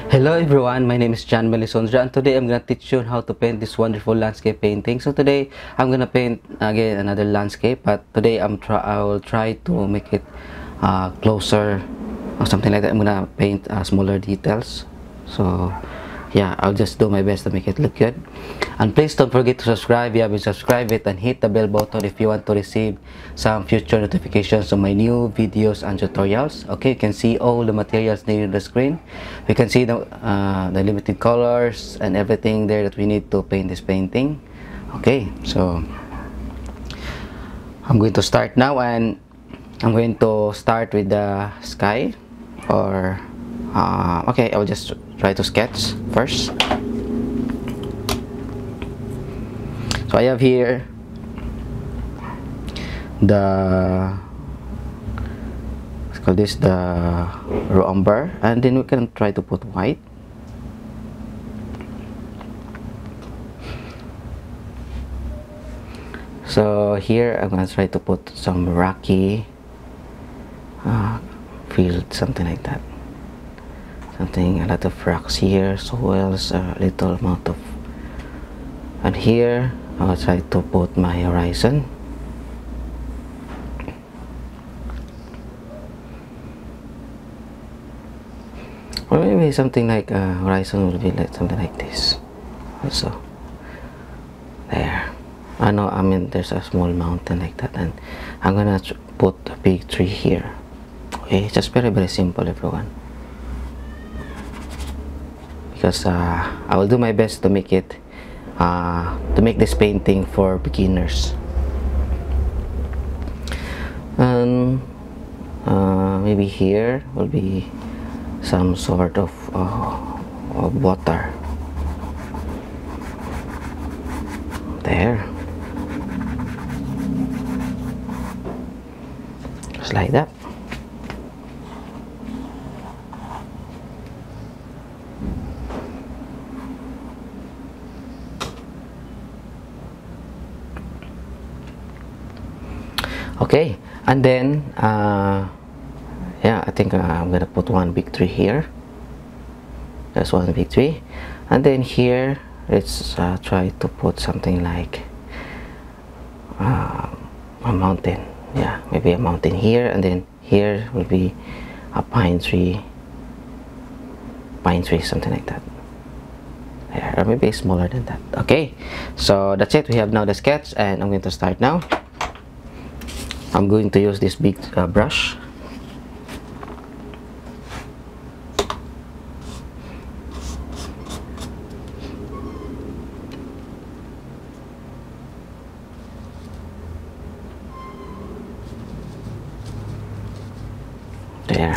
Hello everyone, my name is John Melisondra and today I'm gonna teach you how to paint this wonderful landscape painting. So today I'm gonna paint again another landscape, but today I will try to make it closer or something like that. I'm gonna paint smaller details. So yeah, I'll just do my best to make it look good. And please don't forget to subscribe if you haven't subscribed it, and hit the bell button if you want to receive some future notifications of my new videos and tutorials. Okay, you can see all the materials near the screen. We can see the limited colors and everything there that we need to paint this painting. Okay, so I'm going to start now, and I'm going to start with the sky, or okay, I'll just try to sketch first. So I have here let's call this the raw umber, and then we can try to put white. So here I'm gonna try to put some rocky field, something like that. A lot of rocks here, soils, a little amount of, and here I'll try to put my horizon. Or maybe something like horizon will be like something like this also. There. I know, I mean, there's a small mountain like that, and I'm gonna put a big tree here. Okay, it's just very simple, everyone, because I will do my best to make it to make this painting for beginners. And maybe here will be some sort of water there, just like that. Okay, and then yeah, I think I'm gonna put one big tree here. That's one big tree, and then here let's try to put something like a mountain. Yeah, maybe a mountain here, and then here will be a pine tree, something like that. Yeah, or maybe smaller than that. Okay, so that's it. We have now the sketch, and I'm going to start now. I'm going to use this big brush. There.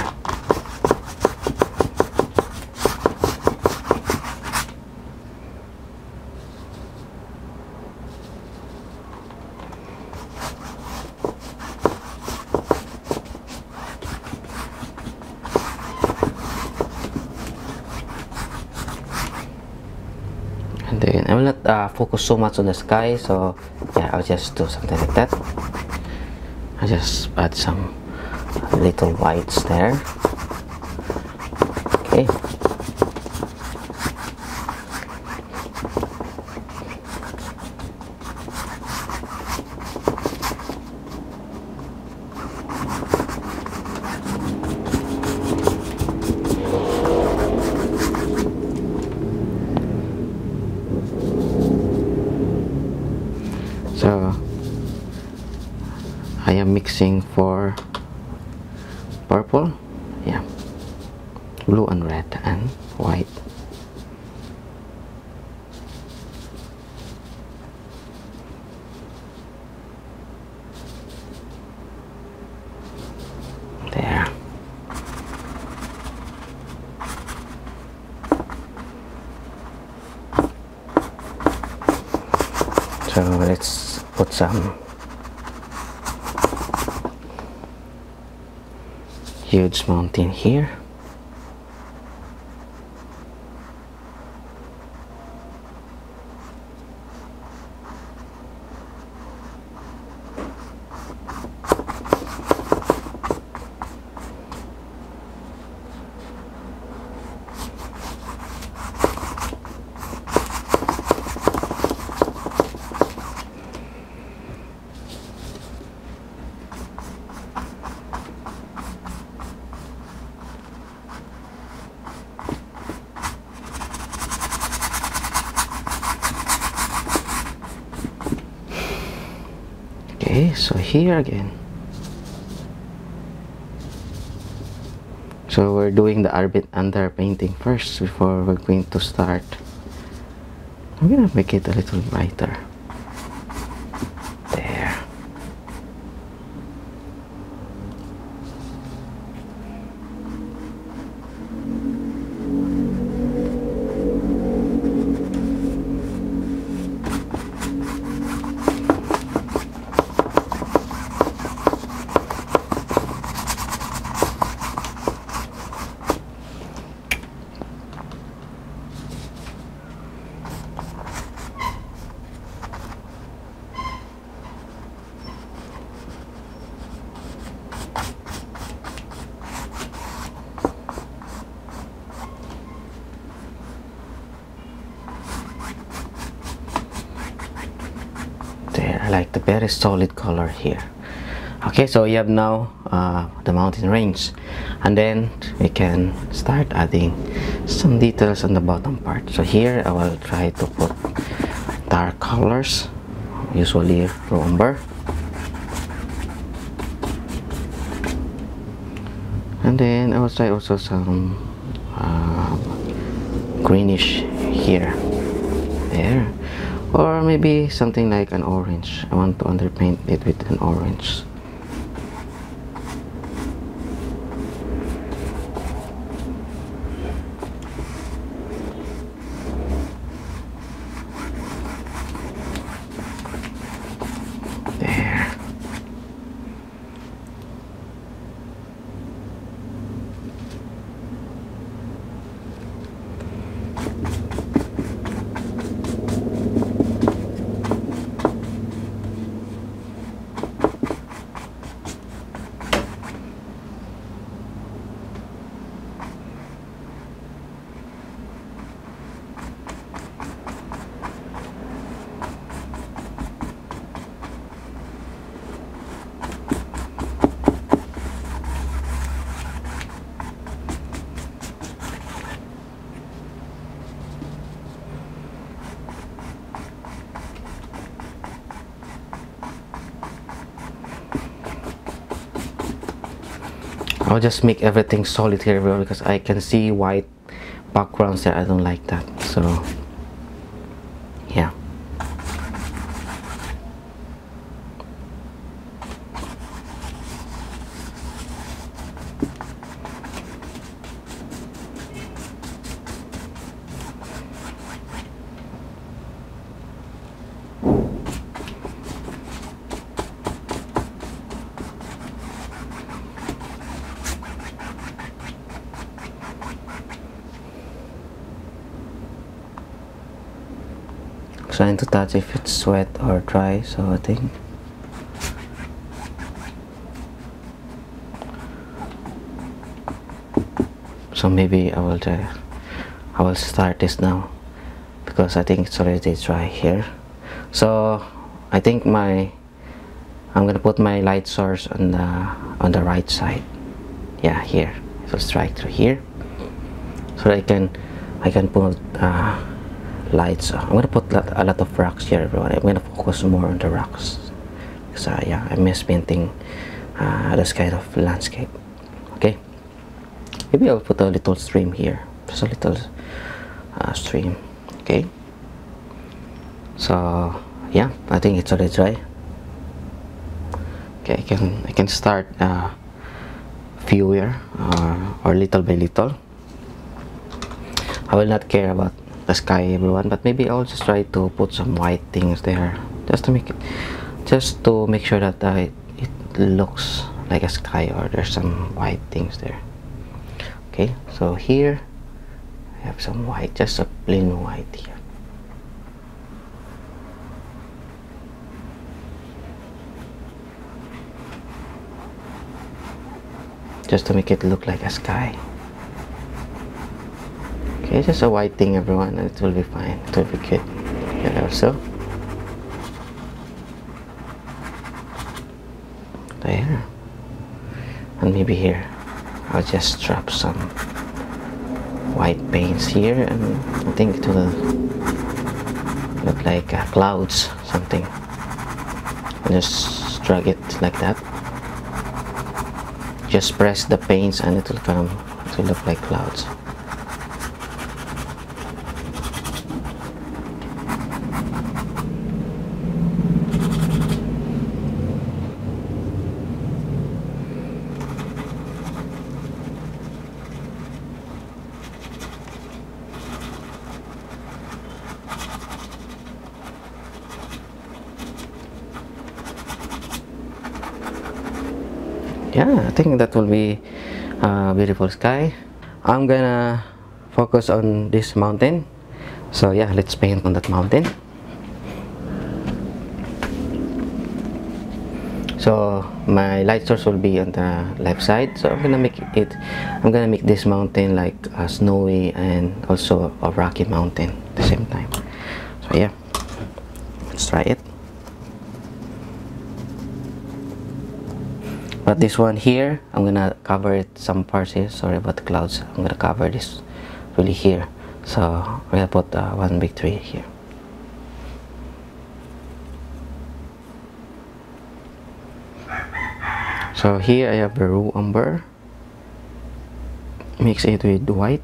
And then I will not focus so much on the sky, so yeah, I'll just do something like that. I'll just add some little whites there. Okay. So I am mixing for purple, yeah, blue and red and white. There. So let's put some huge mountain here. Okay, so here again. So we're doing the under painting first before we're going to start. I'm gonna make it a little brighter. There. There, I like the very solid color here. Okay, so you have now the mountain range, and then we can start adding some details on the bottom part. So here I will try to put dark colors, usually umber, and then I will try also some greenish here, there, or maybe something like an orange. I want to underpaint it with an orange. There. I'll just make everything solid here because I can see white backgrounds there. I don't like that, so yeah. Trying to touch if it's wet or dry, so I think so. Maybe I will start this now because I think it's already dry here. So I think I'm gonna put my light source on the right side. Yeah, here. So strike through here, so I can put lights. I'm gonna put a lot of rocks here, everyone. I'm gonna focus more on the rocks because yeah, I miss painting this kind of landscape. Okay, maybe I'll put a little stream here, just a little stream. Okay, so yeah, I think it's already dry. Okay, I can start fewer or little by little. I will not care about the sky, everyone, but maybe I'll just try to put some white things there just to make sure that it looks like a sky, or there's some white things there. Okay, so here I have some white, just a plain white here. Just to make it look like a sky. Okay, just a white thing, everyone, and it will be fine. It will be good. And also there, and maybe here I'll just drop some white paints here, and I think it will look like clouds, something. And just just drag it like that. Just press the paints and it will come to look like clouds. Yeah, I think that will be a beautiful sky. I'm gonna focus on this mountain. So yeah, let's paint on that mountain. So my light source will be on the left side. So I'm gonna make this mountain like a snowy and also a rocky mountain at the same time. So yeah, let's try it. But this one here, I'm gonna cover it some parts here. Sorry about the clouds. I'm gonna cover this really here. So we're gonna put one big tree here. So here I have the raw umber. Mix it with white.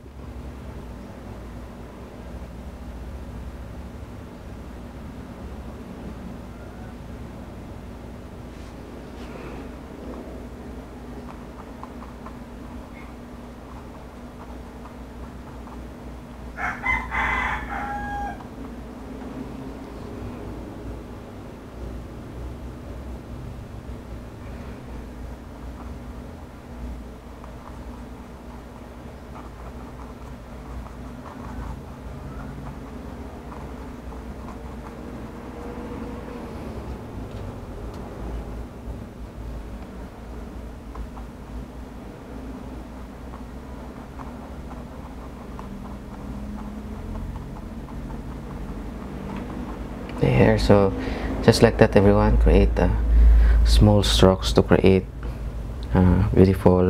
There, so just like that, everyone, create small strokes to create beautiful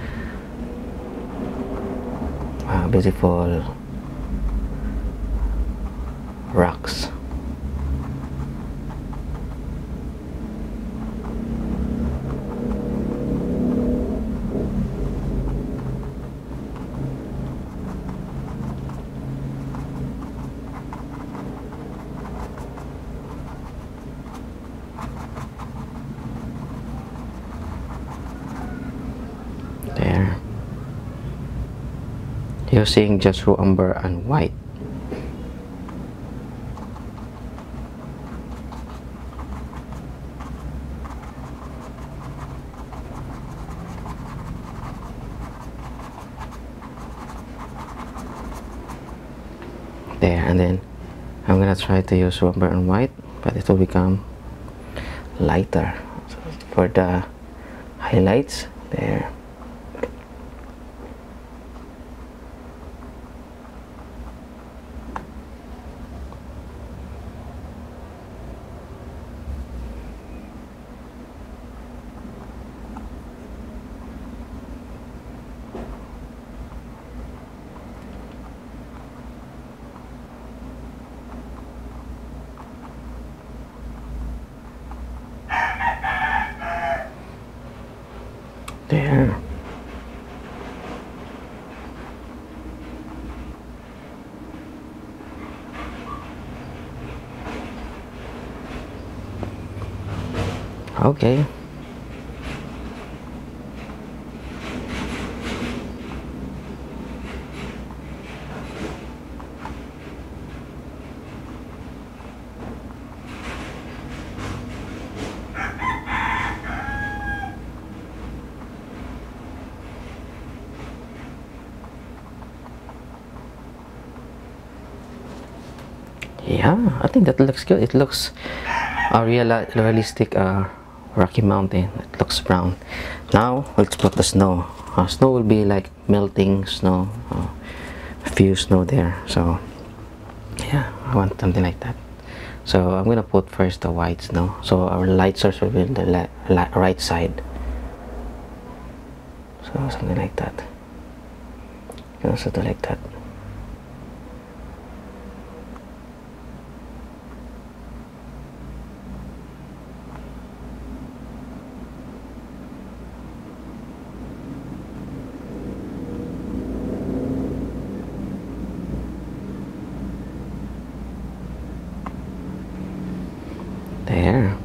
beautiful rocks. There, using just raw umber and white. There, and then I'm gonna try to use raw umber and white, but it will become lighter. So for the highlights there. There. Okay. Yeah, I think that looks good. It looks a realistic Rocky Mountain. It looks brown. Now let's put the snow. Snow will be like melting snow. A few snow there. So yeah, I want something like that. So I'm gonna put first the white snow. So our light source will be on the right side. So something like that. You can also do like that. There.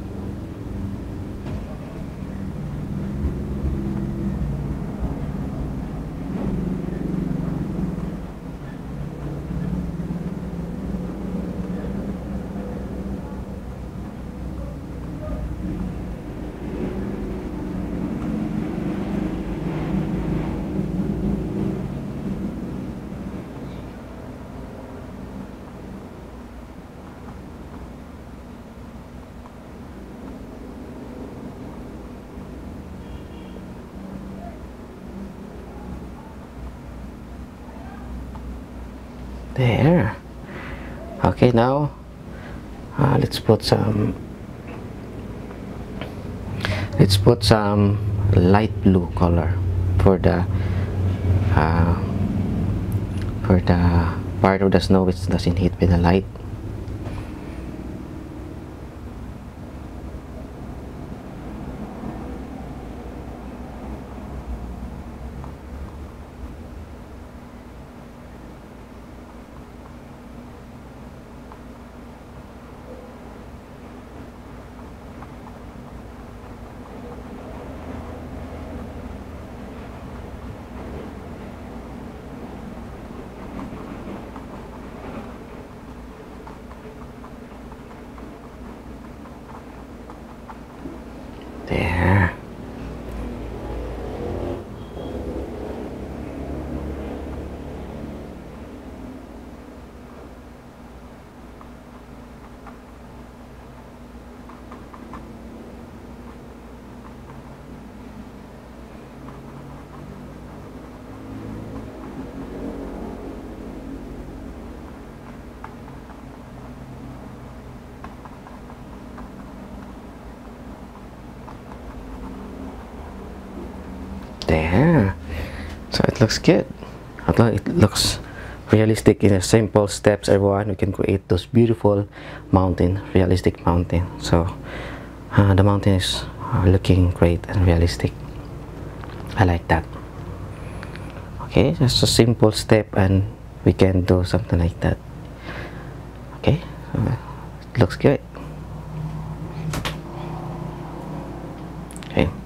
There. Okay, now let's put some light blue color for the part of the snow which doesn't hit with the light. There. There. So it looks good. Although it looks realistic in a simple steps, everyone, we can create those beautiful mountain, realistic mountain. So the mountain is looking great and realistic. I like that. Okay, just a simple step and we can do something like that. Okay, it looks good. Okay.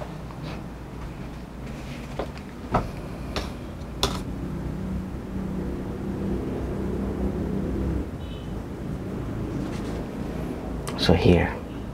So here.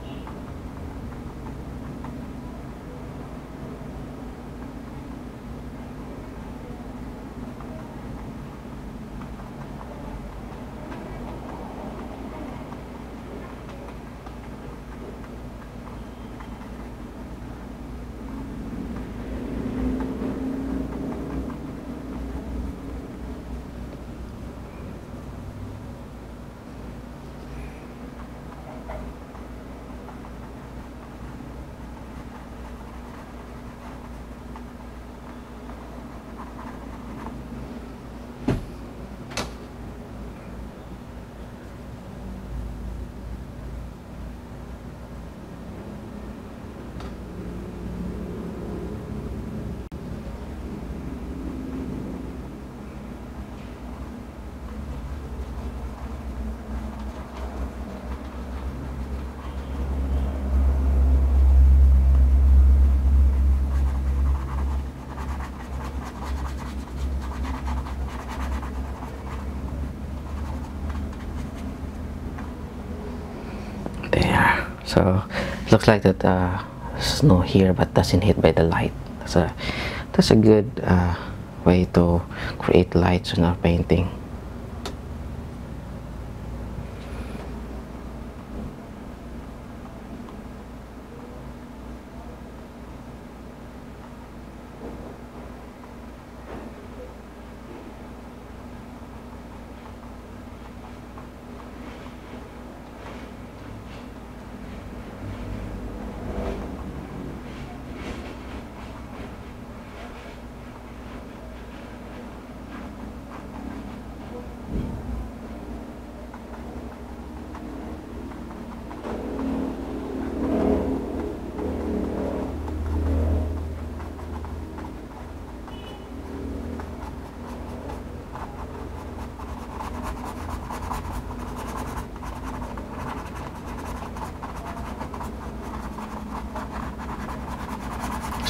There. So it looks like that snow here but doesn't hit by the light. That's a good way to create lights in our painting.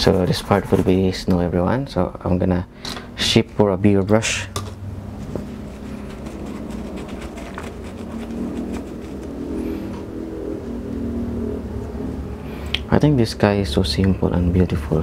So this part will be snow, everyone. So I'm gonna ship for a bigger brush. I think this sky is so simple and beautiful.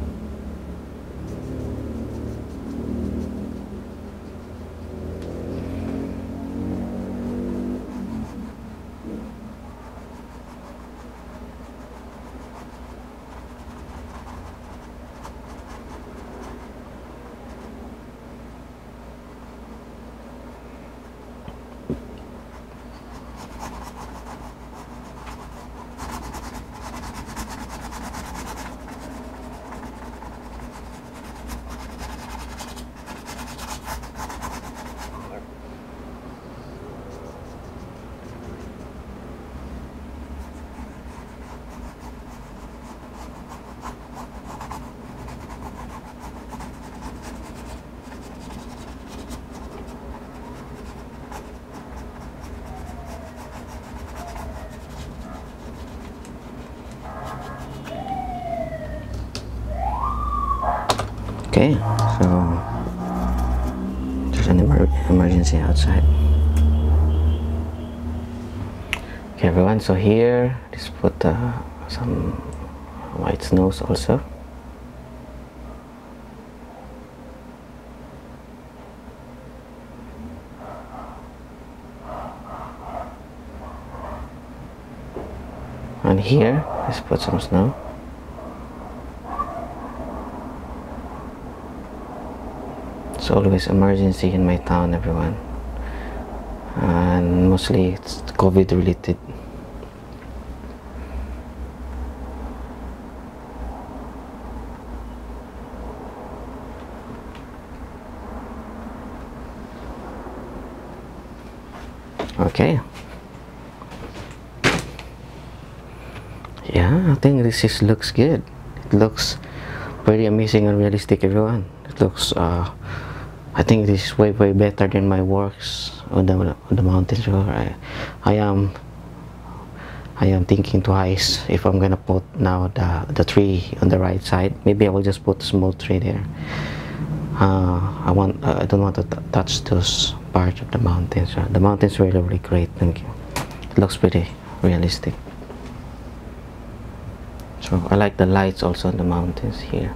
Okay, so there's an emergency outside. Okay, everyone, so here let's put some white snows also. And here let's put some snow. It's always emergency in my town, everyone, and mostly it's COVID related. Okay, yeah, I think this looks good. It looks very amazing and realistic, everyone. It looks I think this is way better than my works on the mountains. I am thinking twice if I'm gonna put now the tree on the right side. Maybe I will just put a small tree there. I don't want to touch those parts of the mountains. The mountains are really great. Thank you. It looks pretty realistic. So I like the lights also on the mountains here.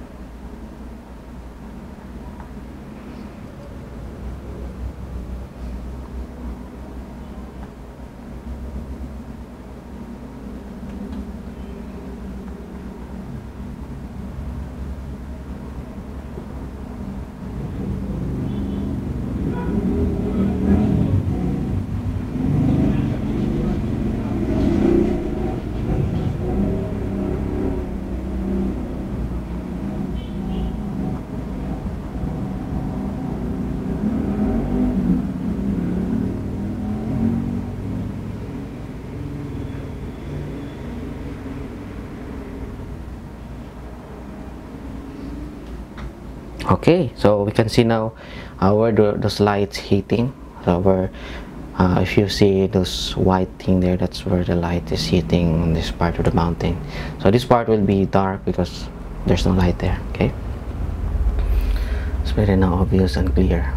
Okay, so we can see now where those lights hitting. So where if you see those white thing there, that's where the light is hitting on this part of the mountain. So this part will be dark because there's no light there. Okay, it's very now obvious and clear.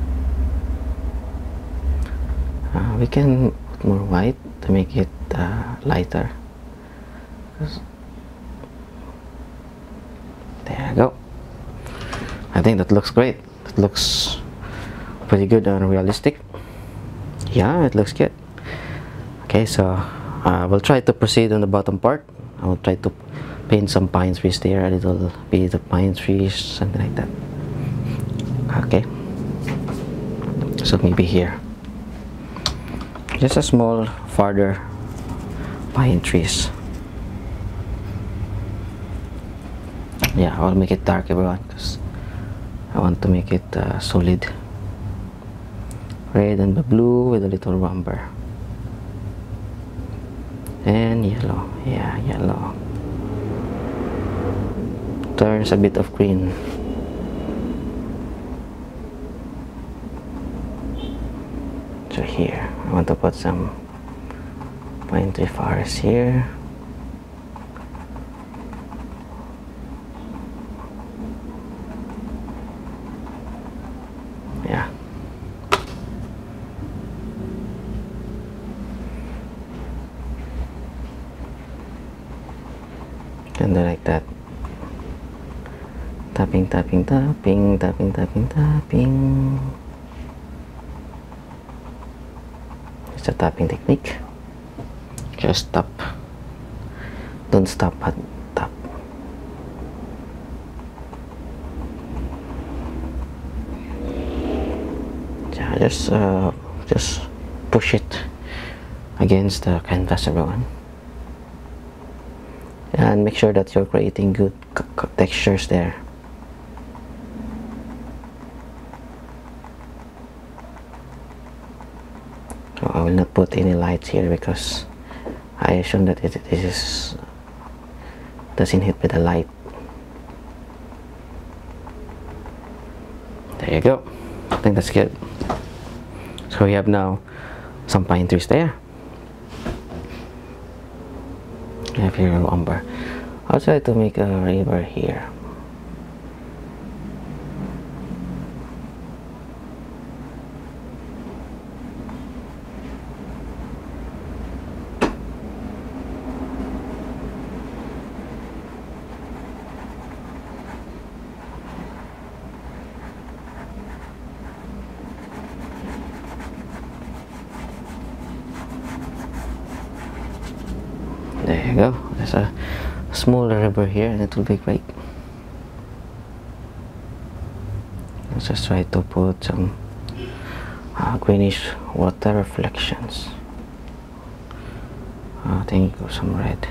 We can put more white to make it lighter. There you go. I think that looks great. It looks pretty good and realistic. Yeah, it looks good. Okay, so we'll try to proceed on the bottom part. I will try to paint some pine trees there, a little bit of pine trees, something like that. Okay, so maybe here, just a small farther pine trees. Yeah, I'll make it dark, everyone, because I want to make it solid. Red and the blue with a little rumber. And yellow. Yeah, yellow. Turns a bit of green. So here, I want to put some pine tree forest here. and then like that. Tapping, tapping, tapping, tapping, tapping, tapping. It's a tapping technique. Just tap. Don't stop, but tap. Yeah, just push it against the canvas, everyone. And make sure that you're creating good textures there. So I will not put any lights here because I assume that this doesn't hit with the light. There you go. I think that's good. So we have now some pine trees there. I have here an umber. I'll try to make a river here. There you go. There's a smaller river here and it will be great. Let's just try to put some greenish water reflections. I think some red.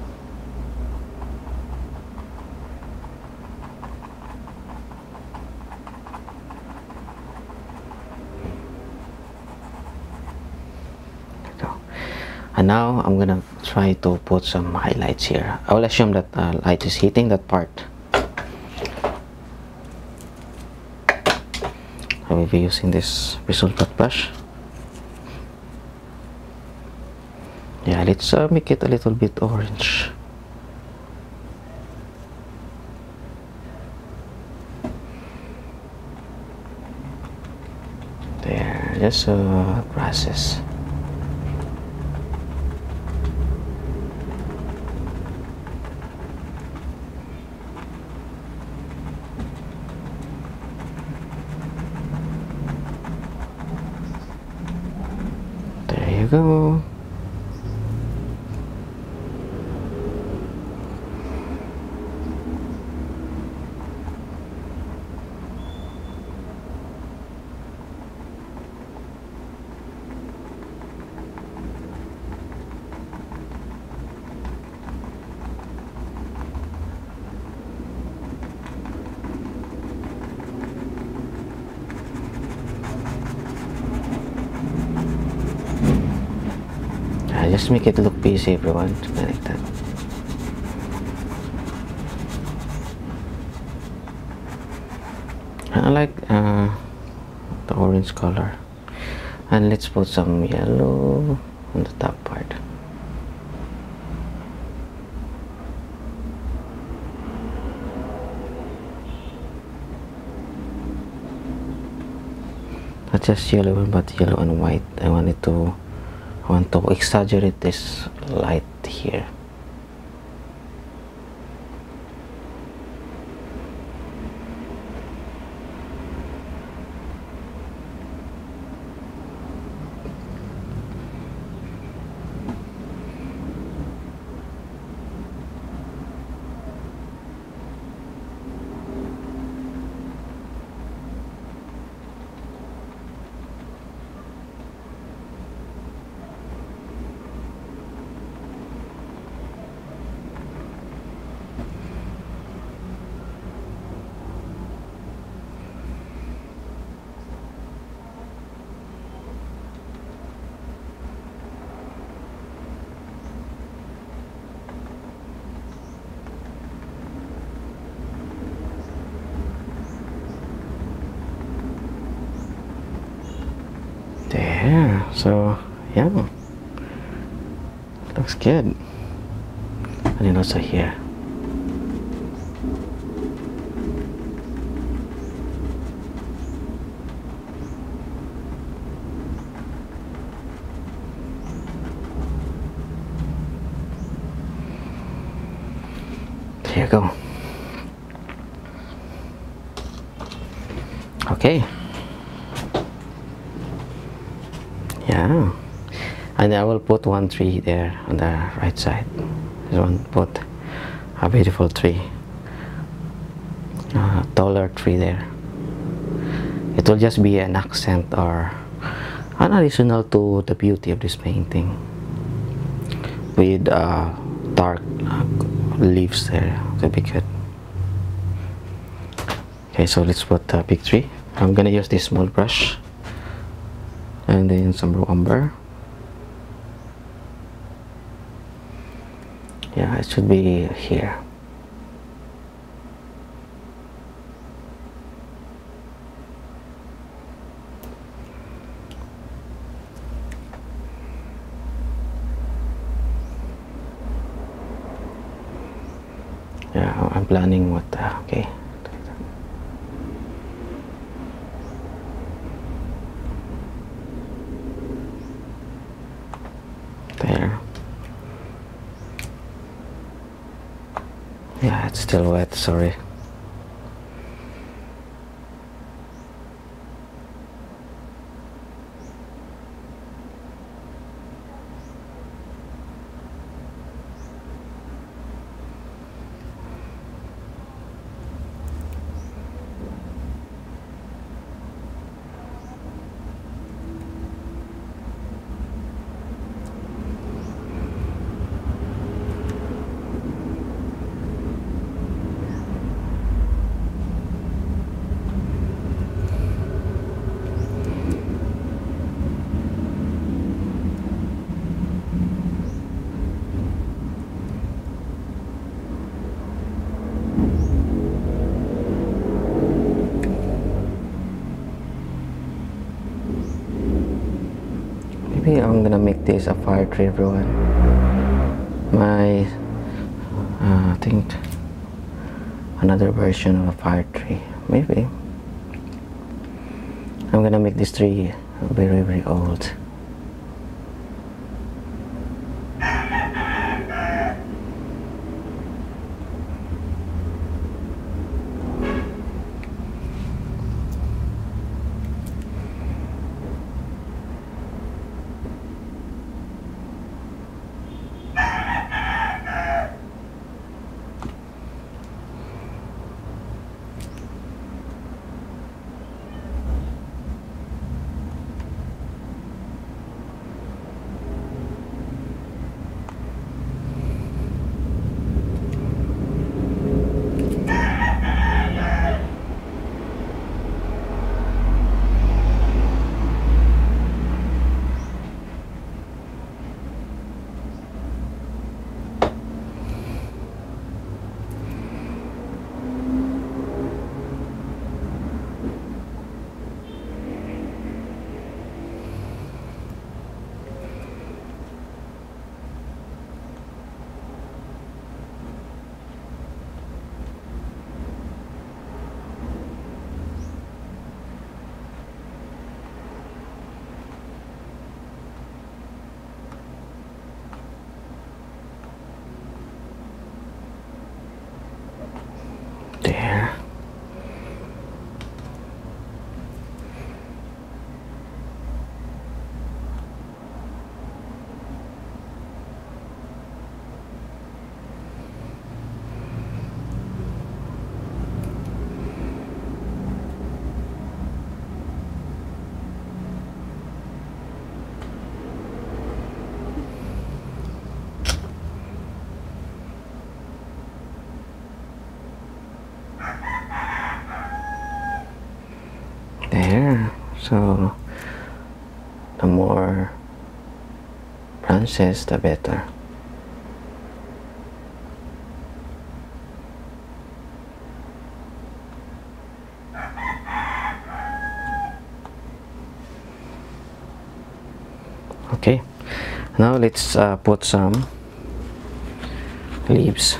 And now I'm gonna try to put some highlights here. I will assume that light is hitting that part. I will be using this Visual Cut brush. Yeah, let's make it a little bit orange. There, just process. There you go. Just make it look busy, everyone, like that. I like the orange color, and let's put some yellow on the top part. Not just yellow, but yellow and white. I want to exaggerate this light here. There, so yeah, looks good. And then also here. There you go. Okay. Yeah. And I will put one tree there on the right side. This one, put a beautiful tree, a taller tree there. It will just be an accent or an additional to the beauty of this painting with dark leaves there. Could be good. Okay, so let's put a big tree. I'm gonna use this small brush and then some raw umber. Yeah, it should be here. Yeah, I'm planning what, okay. There. Yeah, it's still wet, sorry. Maybe I'm gonna make this a fire tree, everyone. I think another version of a fire tree. Maybe I'm gonna make this tree very, very old. There. There. So the more branches, the better. Okay, now let's put some leaves.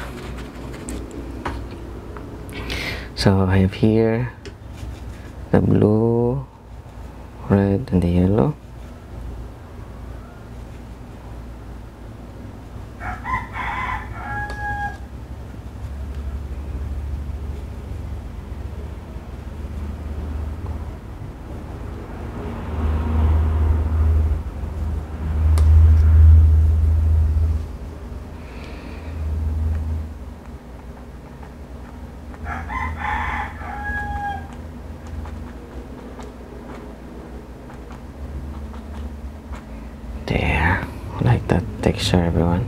So I have here the blue, red, and the yellow. texture, everyone.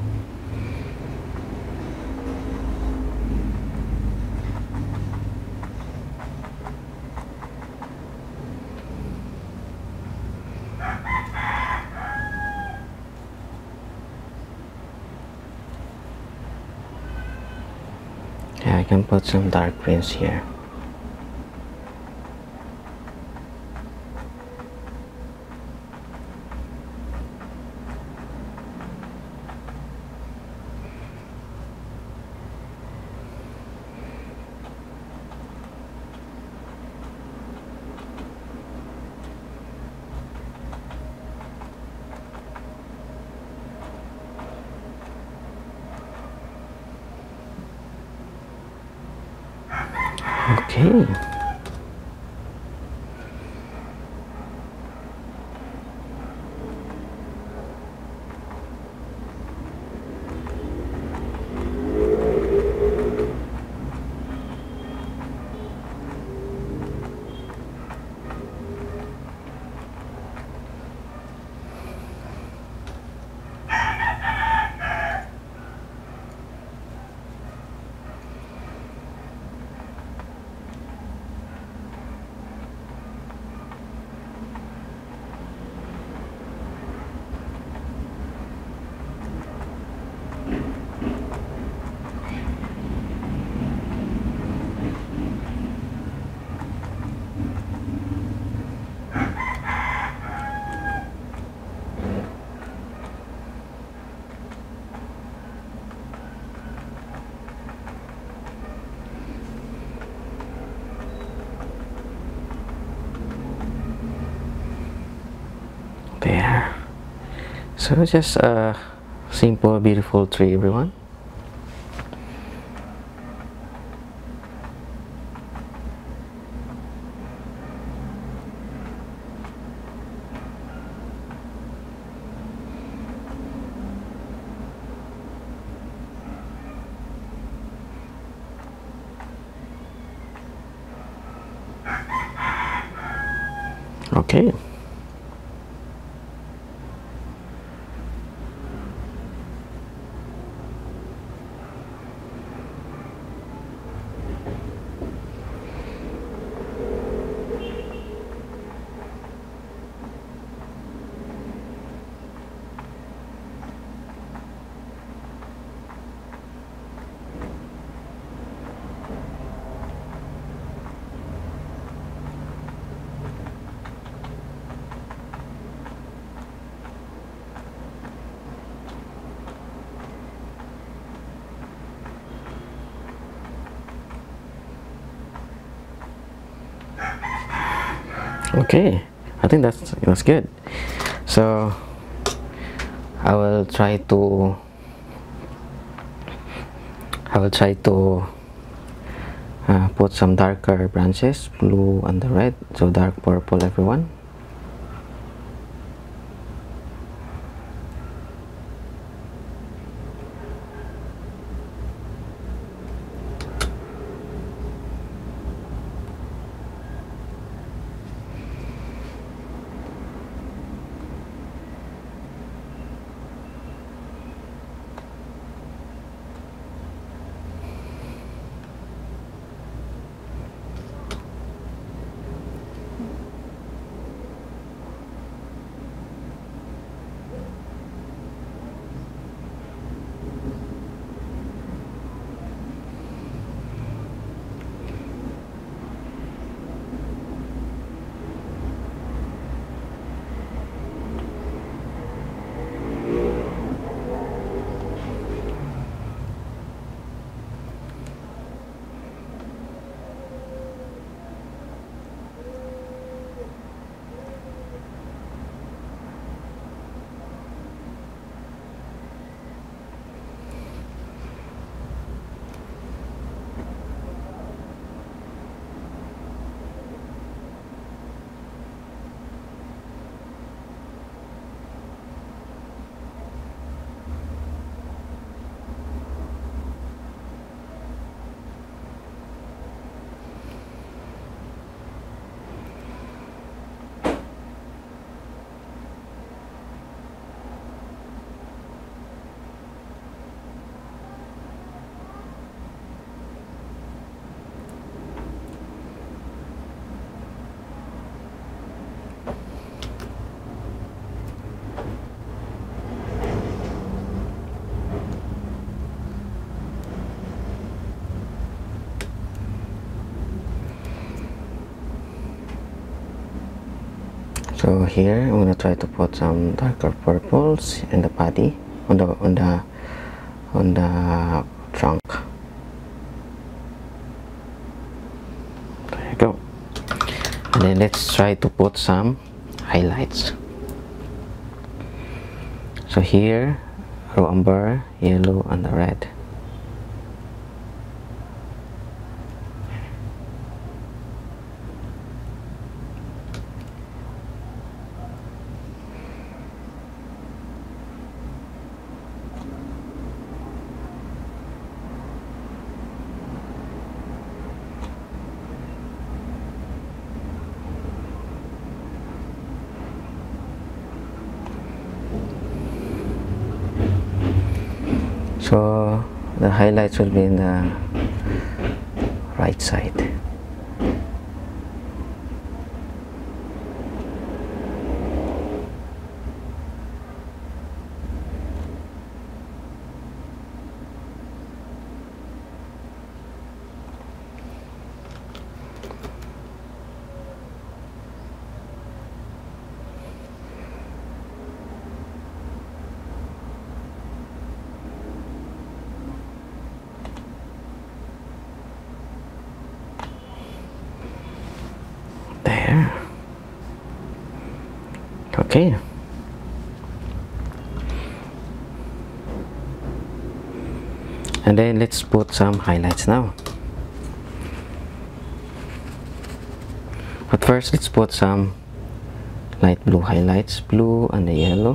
Yeah, I can put some dark greens here. Okay. There. So just a simple, beautiful tree, everyone. Okay. Okay, I think that's good. So I will try to put some darker branches, blue and the red, so dark purple, everyone. So here I'm gonna try to put some darker purples in the body, on the trunk. There you go. And then let's try to put some highlights. So here, raw umber, yellow, and the red. So the highlights will be in the right side. There. Okay. And then let's put some highlights now. But first, let's put some light blue highlights, blue and the yellow.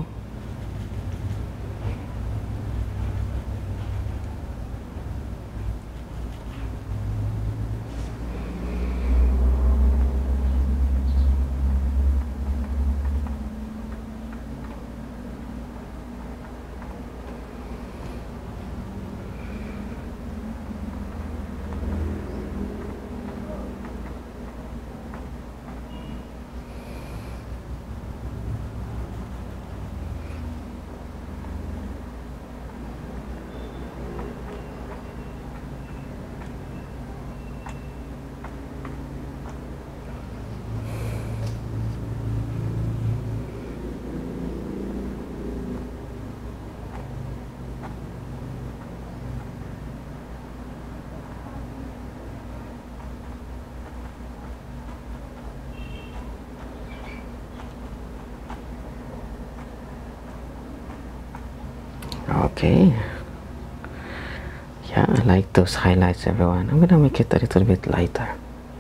Okay, yeah, I like those highlights, everyone. I'm gonna make it a little bit lighter.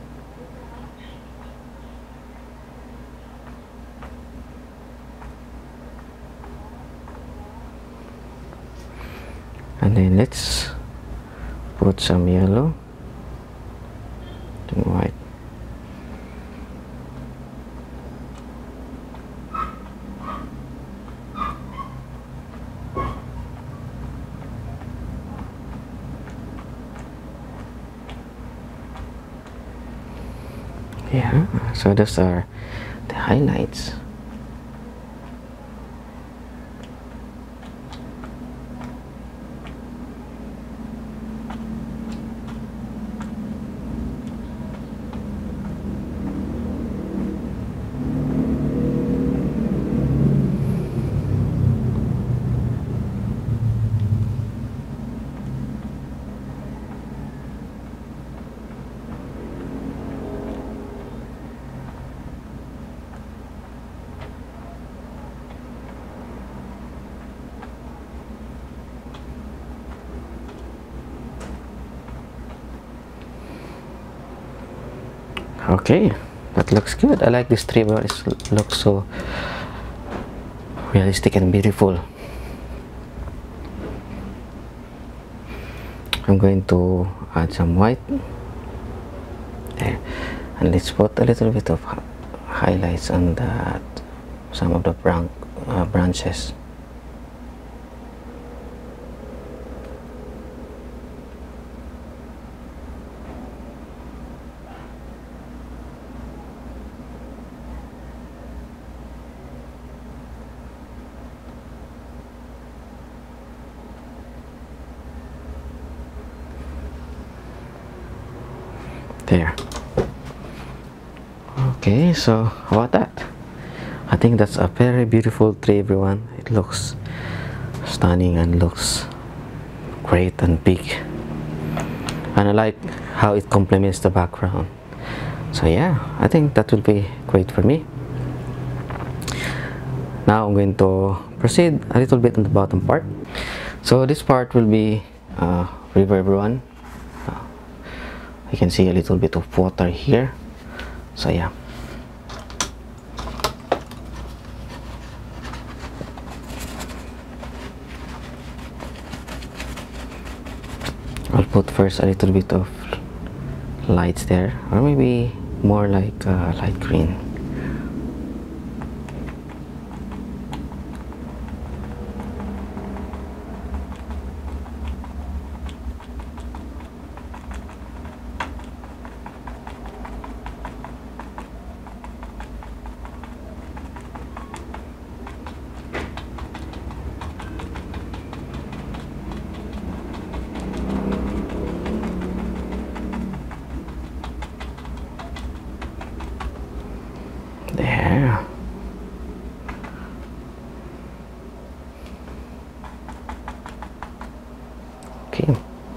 And then let's put some yellow and white. Yeah, so those are the highlights. Okay, that looks good. I like this tree, but it looks so realistic and beautiful. I'm going to add some white there, and let's put a little bit of highlights on that, some of the branches. There. Okay, so how about that? I think that's a very beautiful tree, everyone. It looks stunning and looks great and big, and I like how it complements the background. So yeah, I think that will be great for me. Now I'm going to proceed a little bit on the bottom part. So this part will be river, everyone. You can see a little bit of water here. So yeah, I'll put first a little bit of lights there, or maybe more like light green. There. Okay.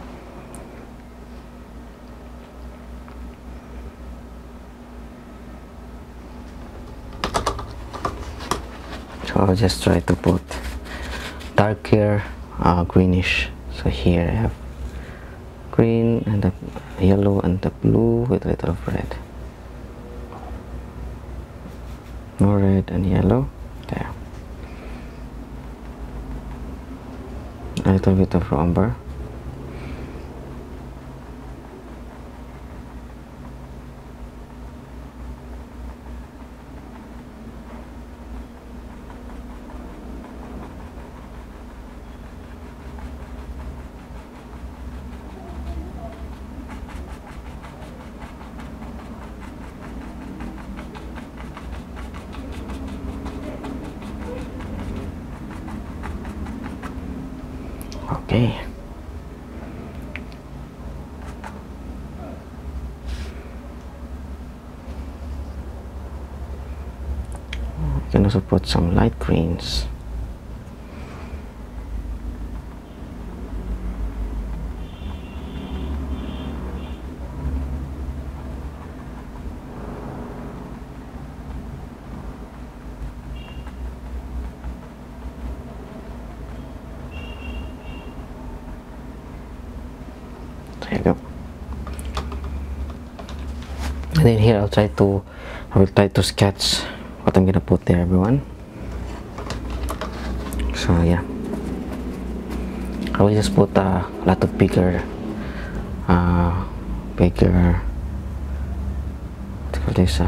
So I'll just try to put darker greenish. So here I have green and the yellow and the blue with a little of red. More red and yellow. There. A little bit of umber. Okay. You can also put some light greens. There you go. And then here I will try to sketch what I'm gonna put there, everyone. So yeah, I will just put a lot of bigger this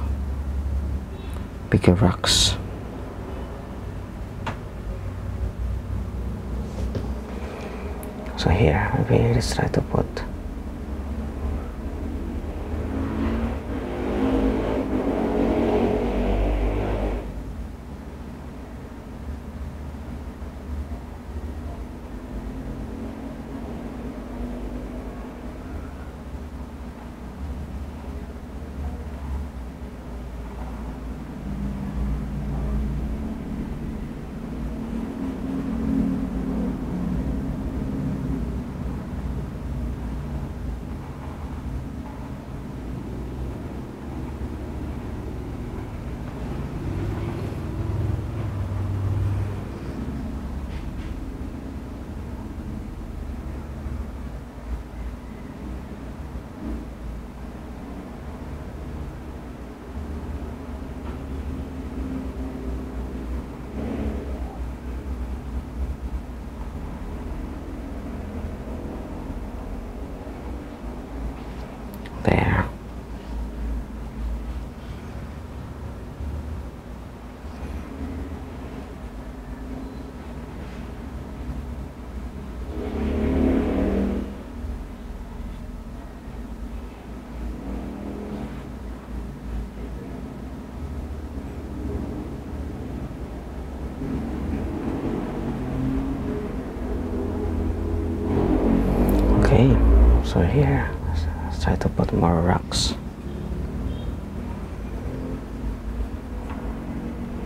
bigger rocks. So here, maybe let's try to put there. Okay, so here let's try to put more rocks.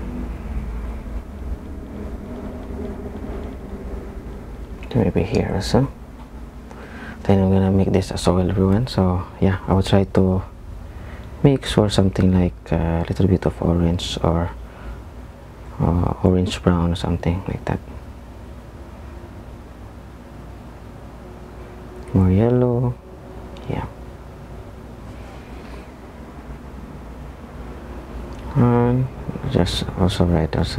maybe here also. Then I'm gonna make this a soil, everyone. So yeah, I will try to make sure something like a little bit of orange or orange brown or something like that. More yellow, yeah. And just also right also.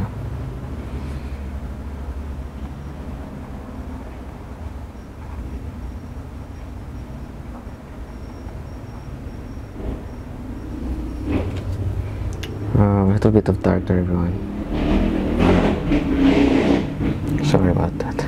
A little bit of darker, everyone. Sorry about that.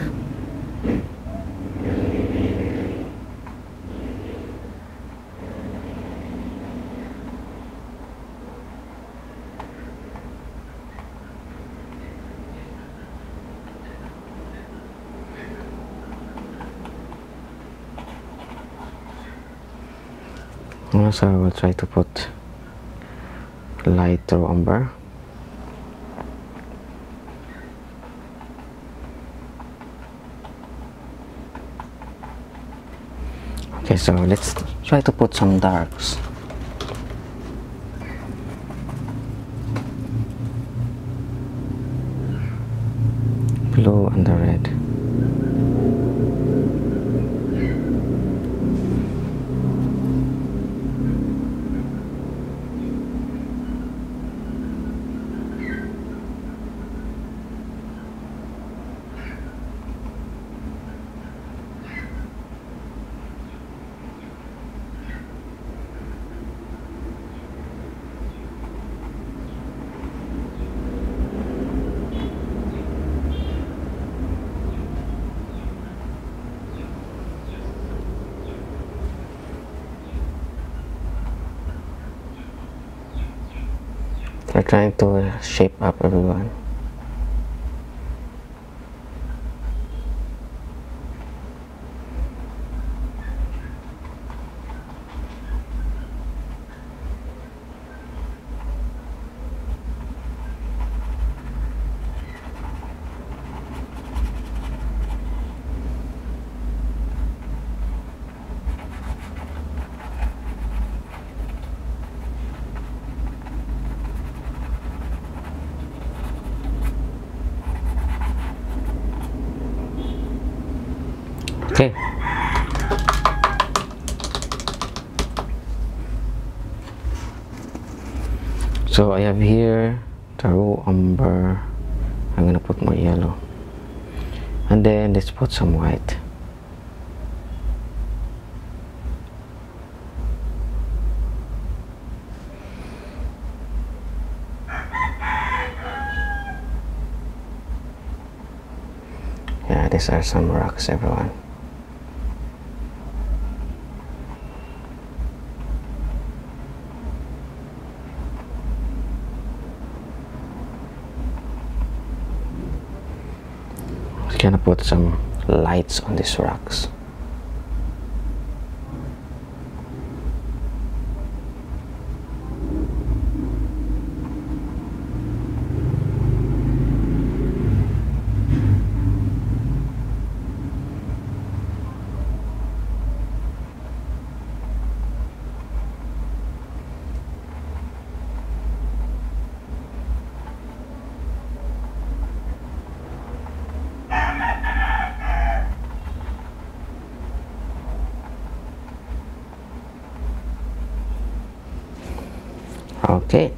Also, I will try to put light through umber. Okay, so let's try to put some darks. Blue and the red. We're trying to shape up, everyone. Okay. So I have here the raw umber. I'm gonna put more yellow, and then let's put some white. Yeah, these are some rocks, everyone. Gonna put some lights on these rocks. Okay.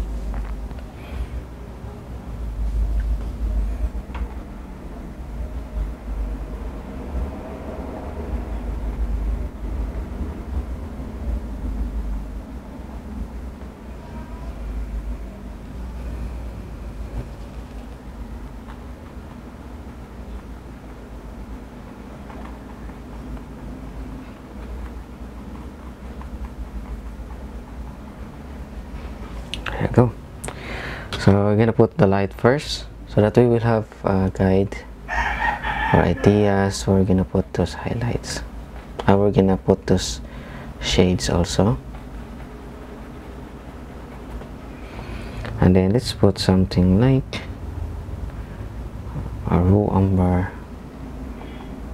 There you go. So we're gonna put the light first, so that we will have a guide or ideas. We're gonna put those highlights. We're gonna put those shades also. And then let's put something like a raw umber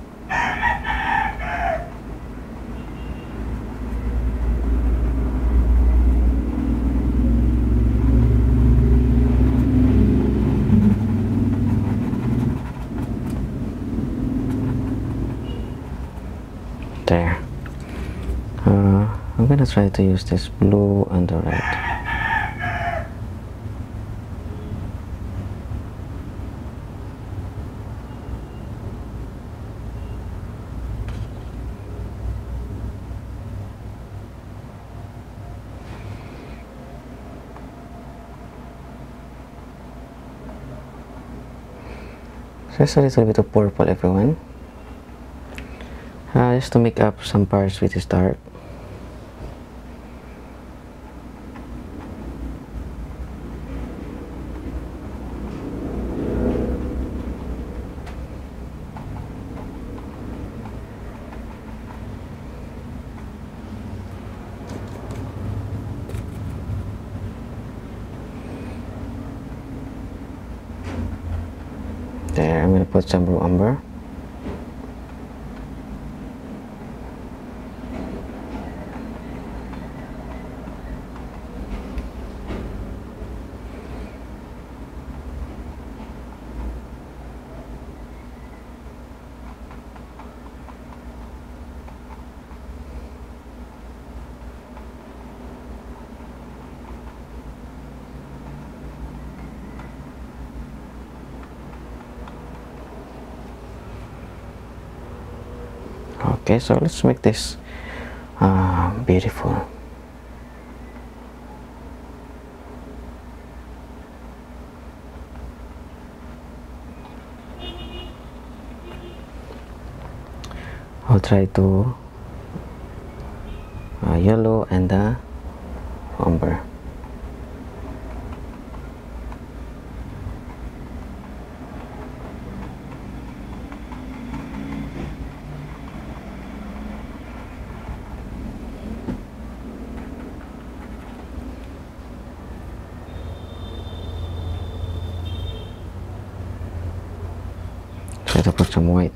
There. I'm gonna try to use this blue and the red. Just a little bit of purple, everyone. Just to make up some parts which is dark. There, I'm going to put some blue umber. Okay, so let's make this beautiful. I'll try to yellow and the umber. Try to put some white.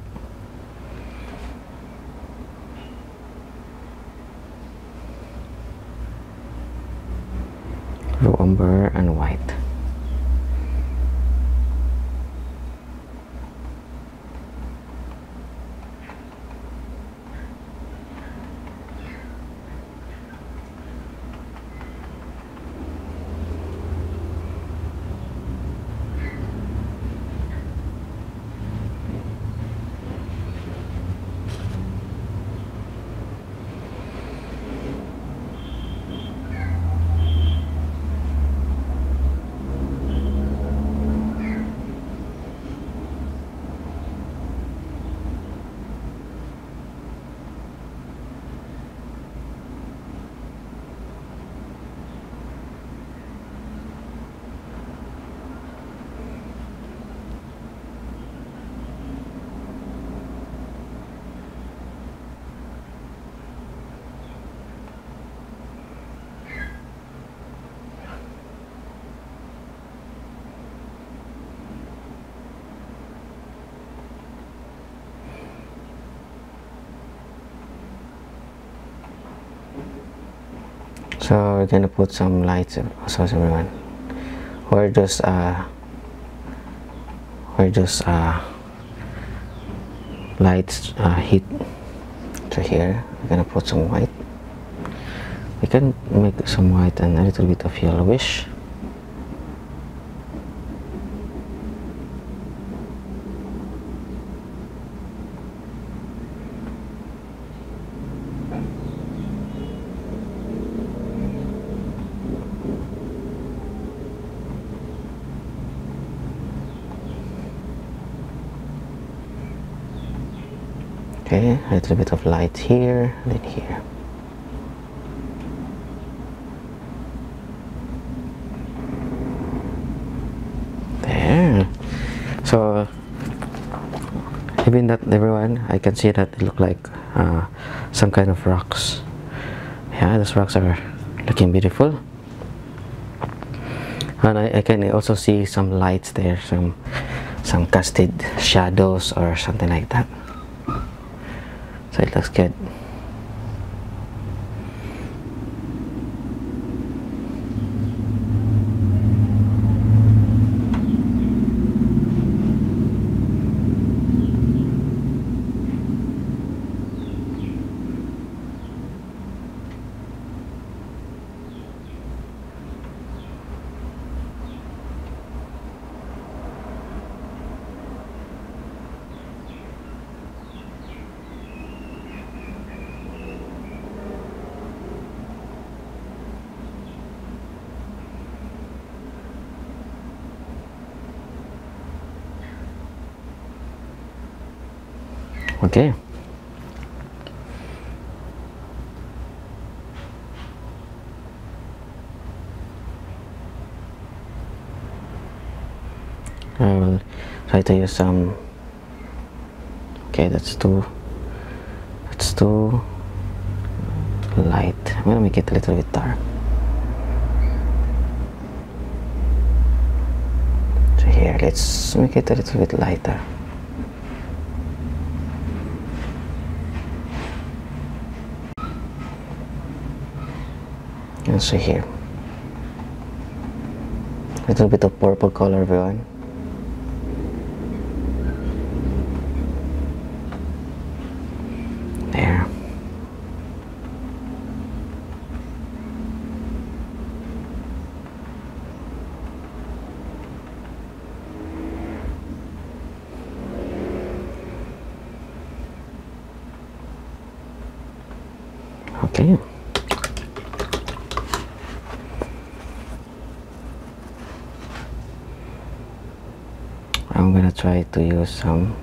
Blue umber and white. So we're gonna put some lights also, everyone. Where those lights hit to here, we're gonna put some white. We can make some white and a little bit of yellowish. Okay, a little bit of light here, then here. There. So even that, everyone, I can see that it look like some kind of rocks. Yeah, those rocks are looking beautiful. And I can also see some lights there, some casted shadows or something like that. So it looks good. Okay. I will try to use some. Okay, that's too light. I'm gonna make it a little bit dark. So here, let's make it a little bit lighter. And so here, a little bit of purple color, everyone. There. Okay. I'm gonna try to use some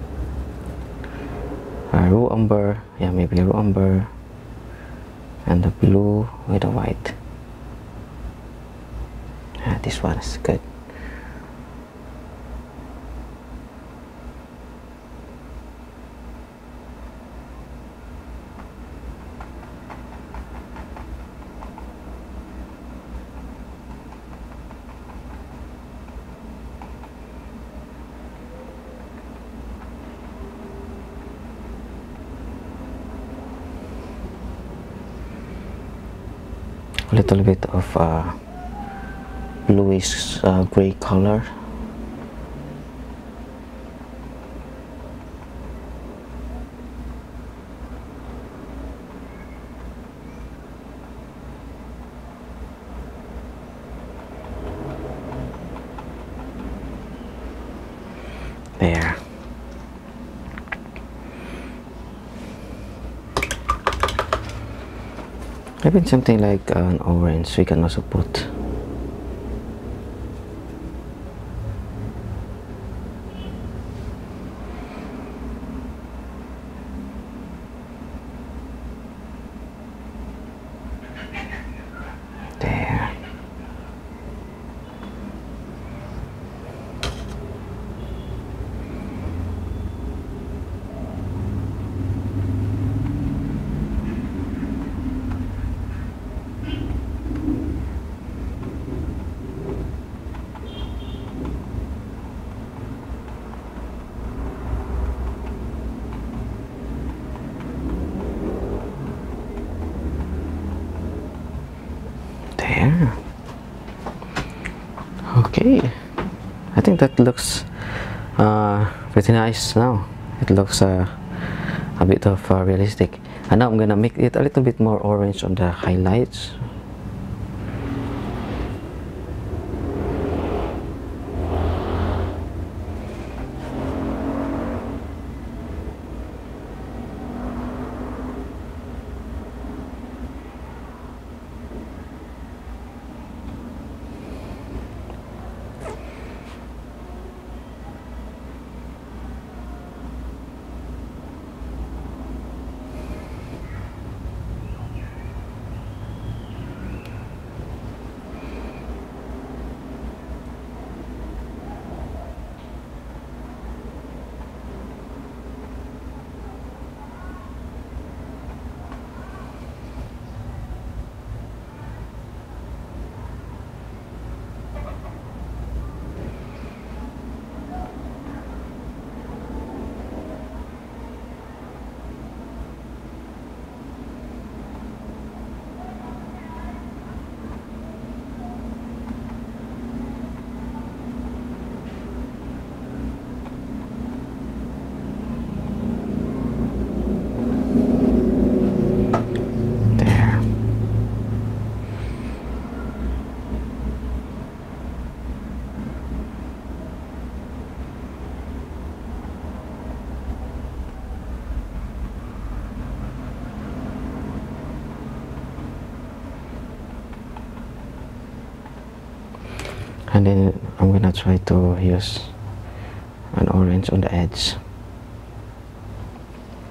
raw umber, yeah, maybe raw umber, and the blue with the white. This one is good. A little bit of bluish gray color. There. Maybe something like an orange we can also put. There. There. Okay, I think that looks pretty nice now. It looks a bit of realistic. And now I'm gonna make it a little bit more orange on the highlights. And then I'm gonna try to use an orange on the edge.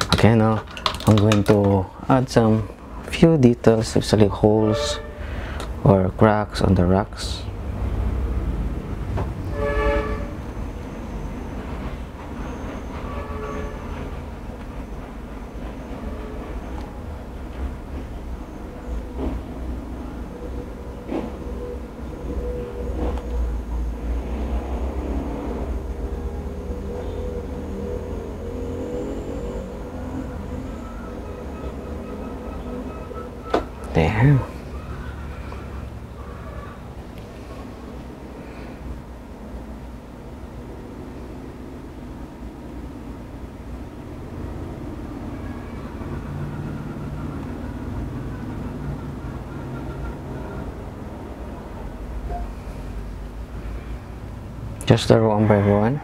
Okay, now I'm going to add some few details, especially holes or cracks on the rocks. There. Just the one by one.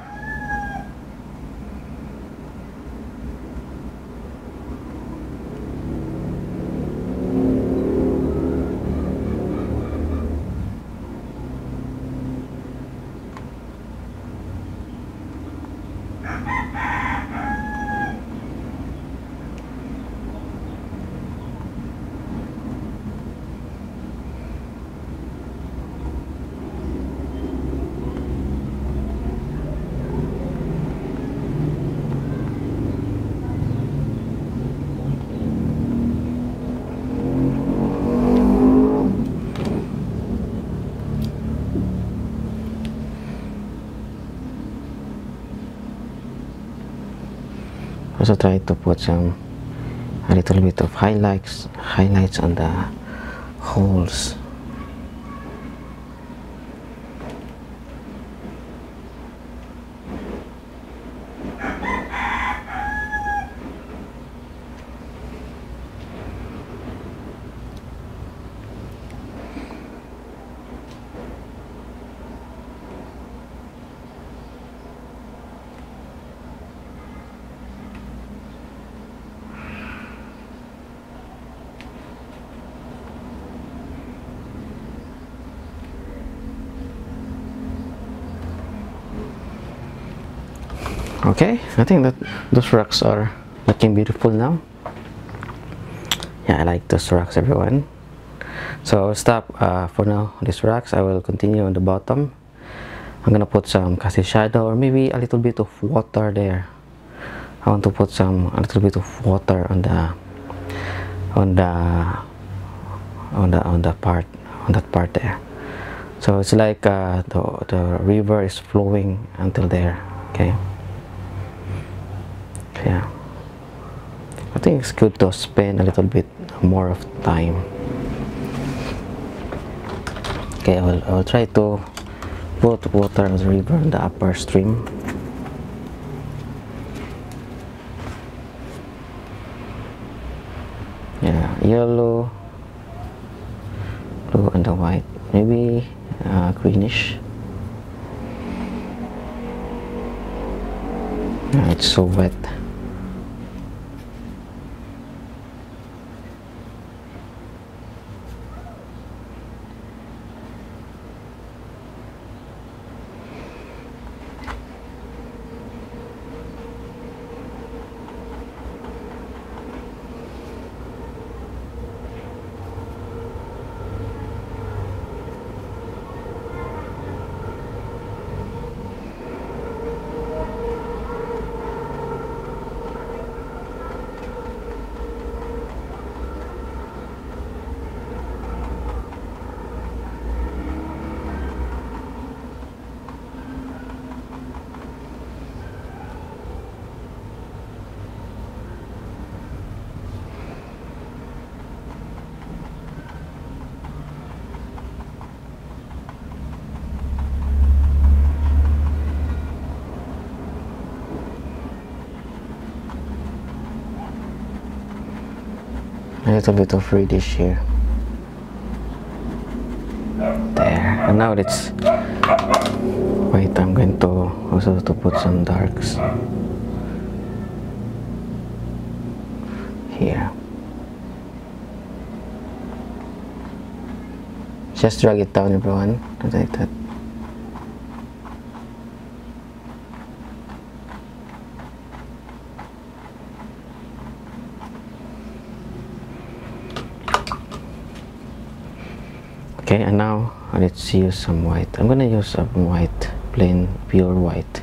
Also try to put a little bit of highlights on the holes. Okay, I think that those rocks are looking beautiful now. Yeah, I like those rocks, everyone. So I'll stop for now these rocks. I will continue on the bottom. I'm gonna put some cast shadow or maybe a little bit of water there. I want to put a little bit of water on that part there. So it's like the river is flowing until there. Okay. Yeah, I think it's good to spend a little bit more of time. Okay, I will try to put water on the river in the upper stream. Yeah, yellow, blue, and the white. Maybe greenish. It's so wet. A little bit of reddish here. There. And now it's white. I'm going to also to put some darks here. Just drag it down, everyone, like that. Okay, and now let's use some white. I'm gonna use some white, plain pure white.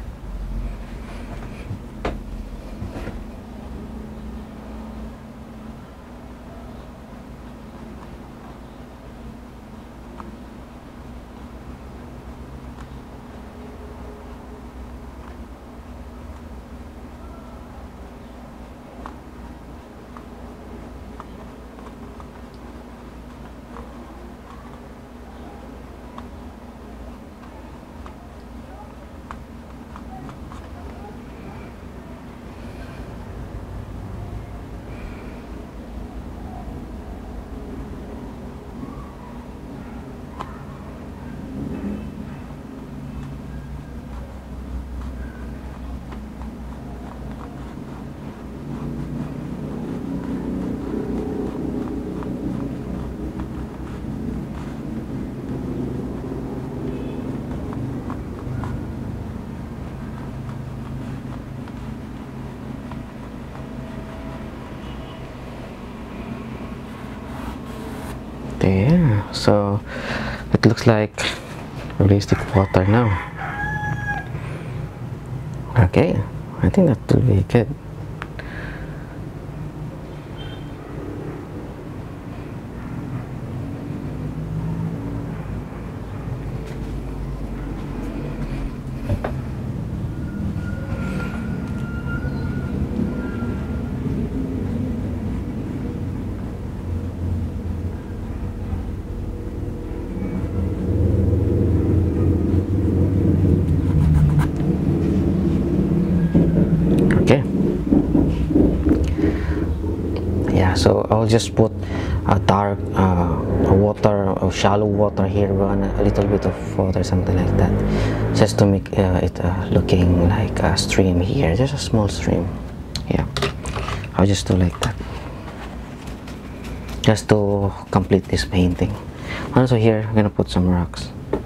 There, so it looks like realistic water now. Okay, I think that will be good. Okay, yeah, so I'll just put a dark water or shallow water here, run a little bit of water, something like that, just to make it looking like a stream here, just a small stream. Yeah, I'll just do like that, just to complete this painting. Also here I'm gonna put some rocks.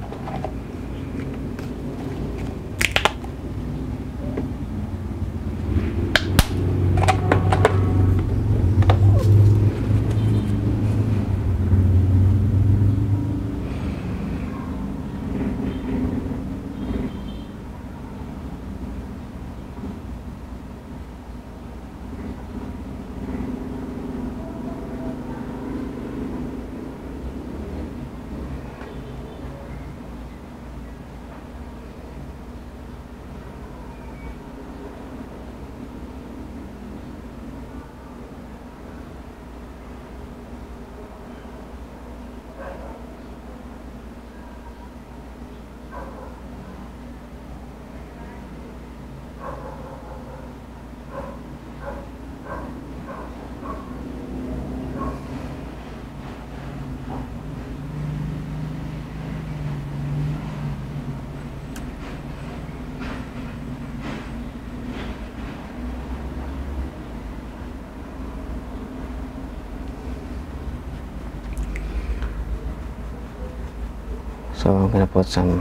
So I'm gonna put some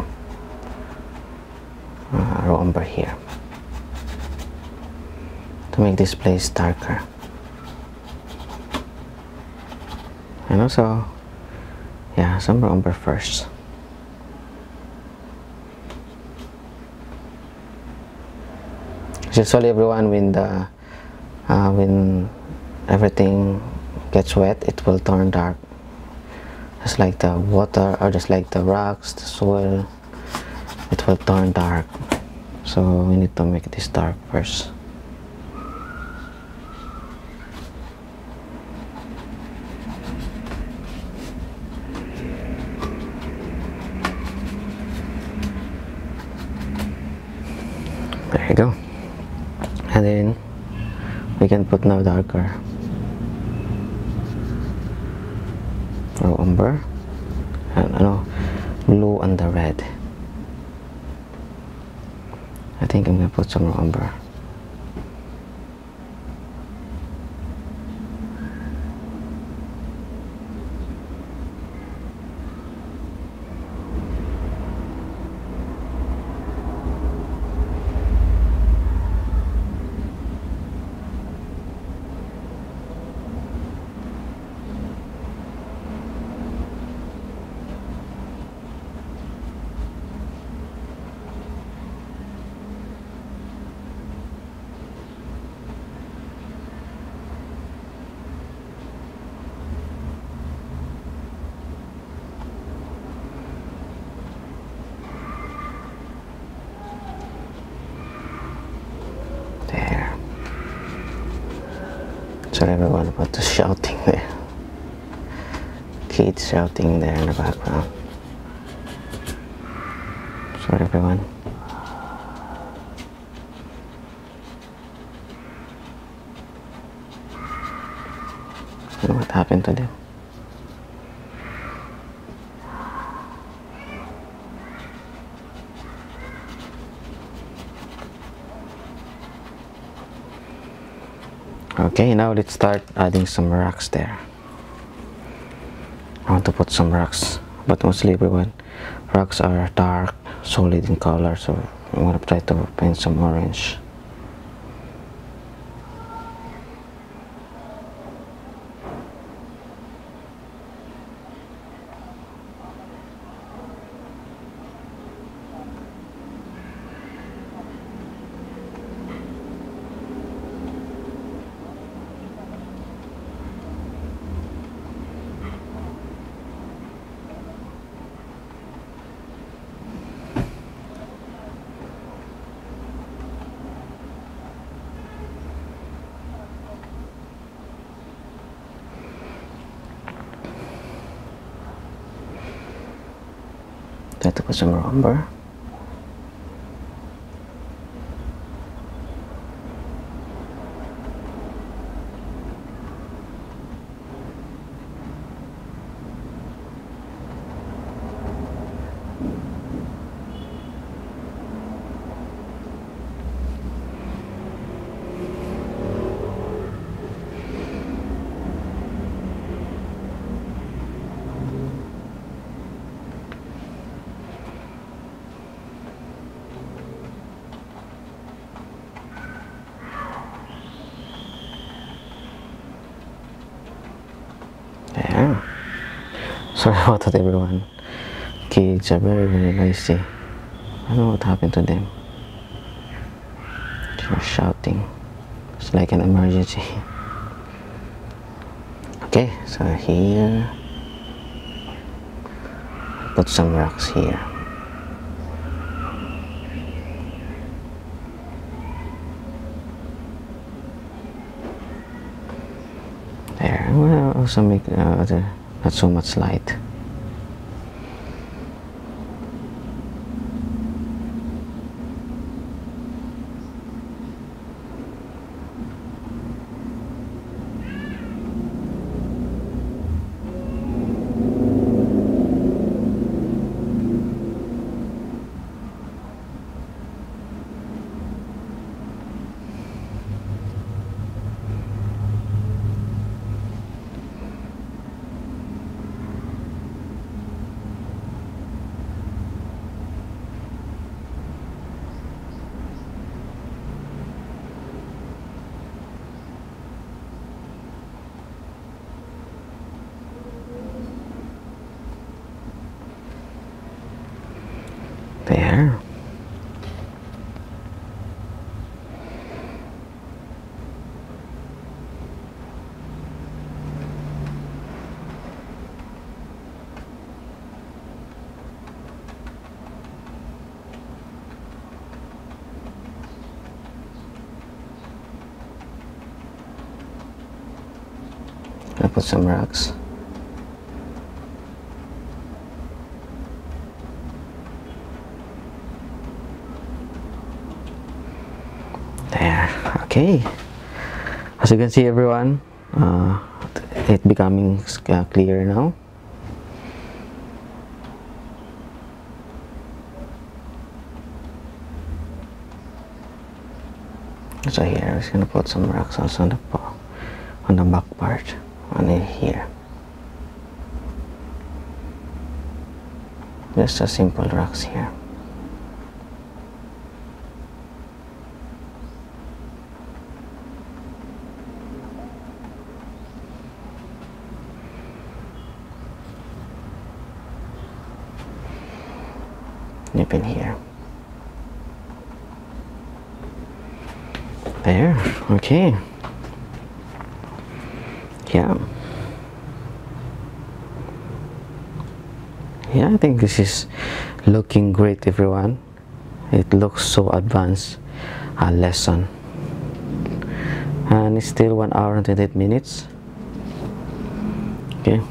raw umber here to make this place darker, and also, yeah, some raw umber first. Usually, everyone, when everything gets wet, it will turn dark. Just like the water, or just like the rocks, the soil, it will turn dark. So we need to make this dark first. There you go. And then we can put now darker raw umber, and blue and the red. I think I'm gonna put some raw umber. Sorry everyone about the shouting there. Kids shouting there in the background. Sorry everyone. I don't know what happened to them. Okay, now let's start adding some rocks there. I want to put some rocks, but mostly everyone, rocks are dark, solid in color, so I'm gonna try to paint some orange. Try to put some umber. There. Sorry about that everyone. Kids are very noisy. I don't know what happened to them. They're shouting. It's like an emergency. Okay, so here, put some rocks here. There. I'm gonna also make other, not so much light. There. I'll put some rocks. There. Okay. As you can see everyone, it becoming clear now. So here I'm just gonna put some rocks also on the back part, on here. Just a simple rocks here. Nip in here. There. Okay. Yeah. Yeah, I think this is looking great everyone. It looks so advanced lesson. and it's still 1 hour and 28 minutes. Okay.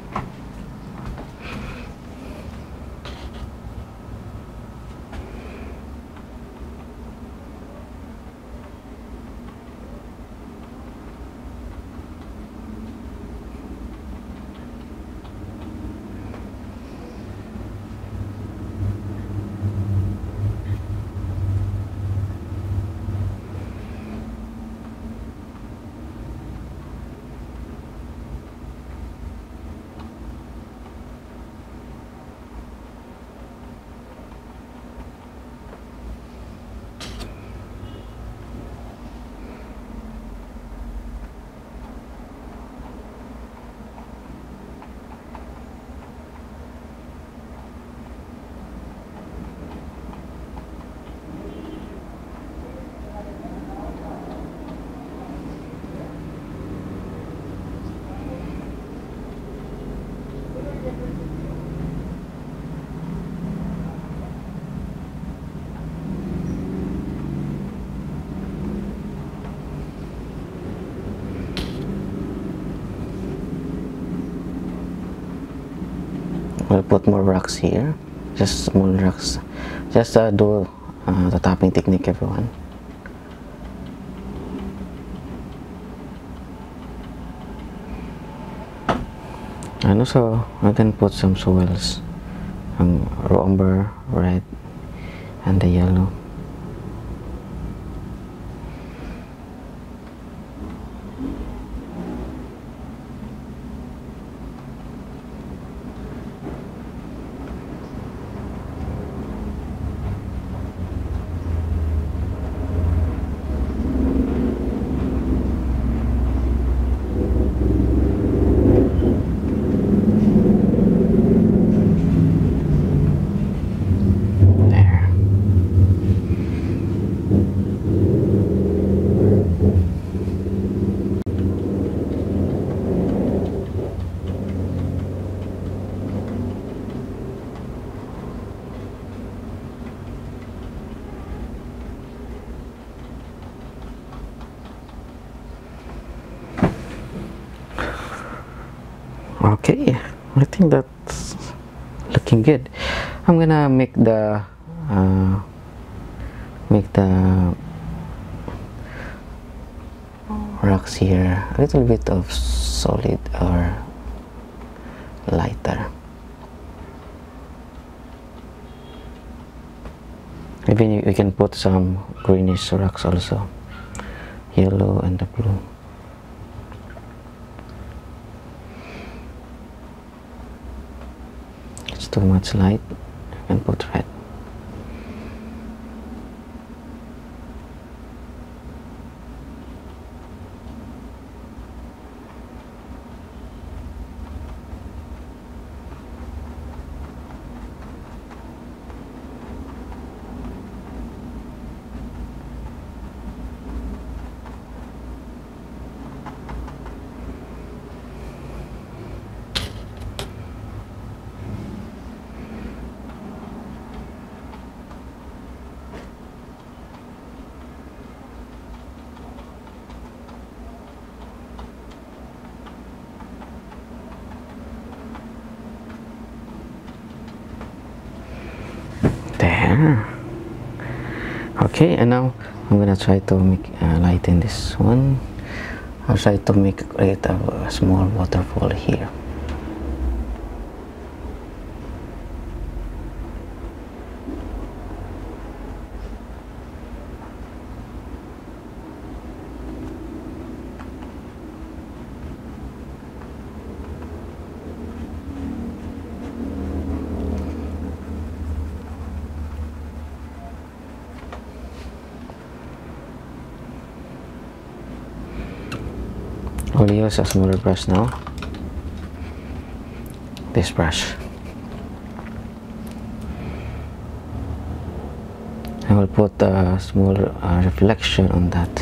We'll put more rocks here, just small rocks. Just do the tapping technique, everyone. And also, I can put some soils, raw umber, red, and the yellow. Okay, I think that's looking good. I'm gonna make the rocks here a little bit of solid or lighter. Even you can put some greenish rocks also, yellow and the blue. It's too much light, you can put red. There. Okay, and now I'm gonna try to make lighten this one. I'll try to create a small waterfall here. I'll use a smaller brush now. This brush. I will put a small reflection on that.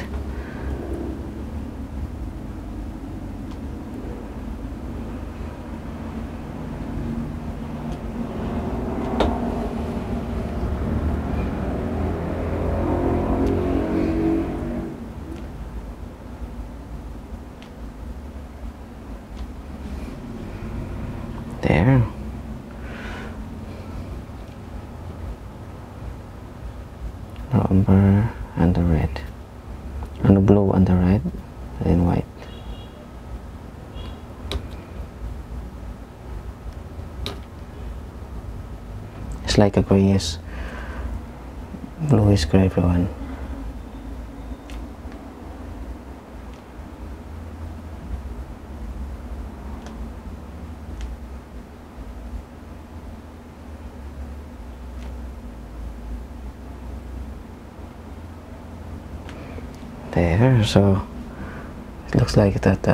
There. Amber and the red, and the blue on the right, and white. It's like a grayish, bluish gray one. There, so it looks like that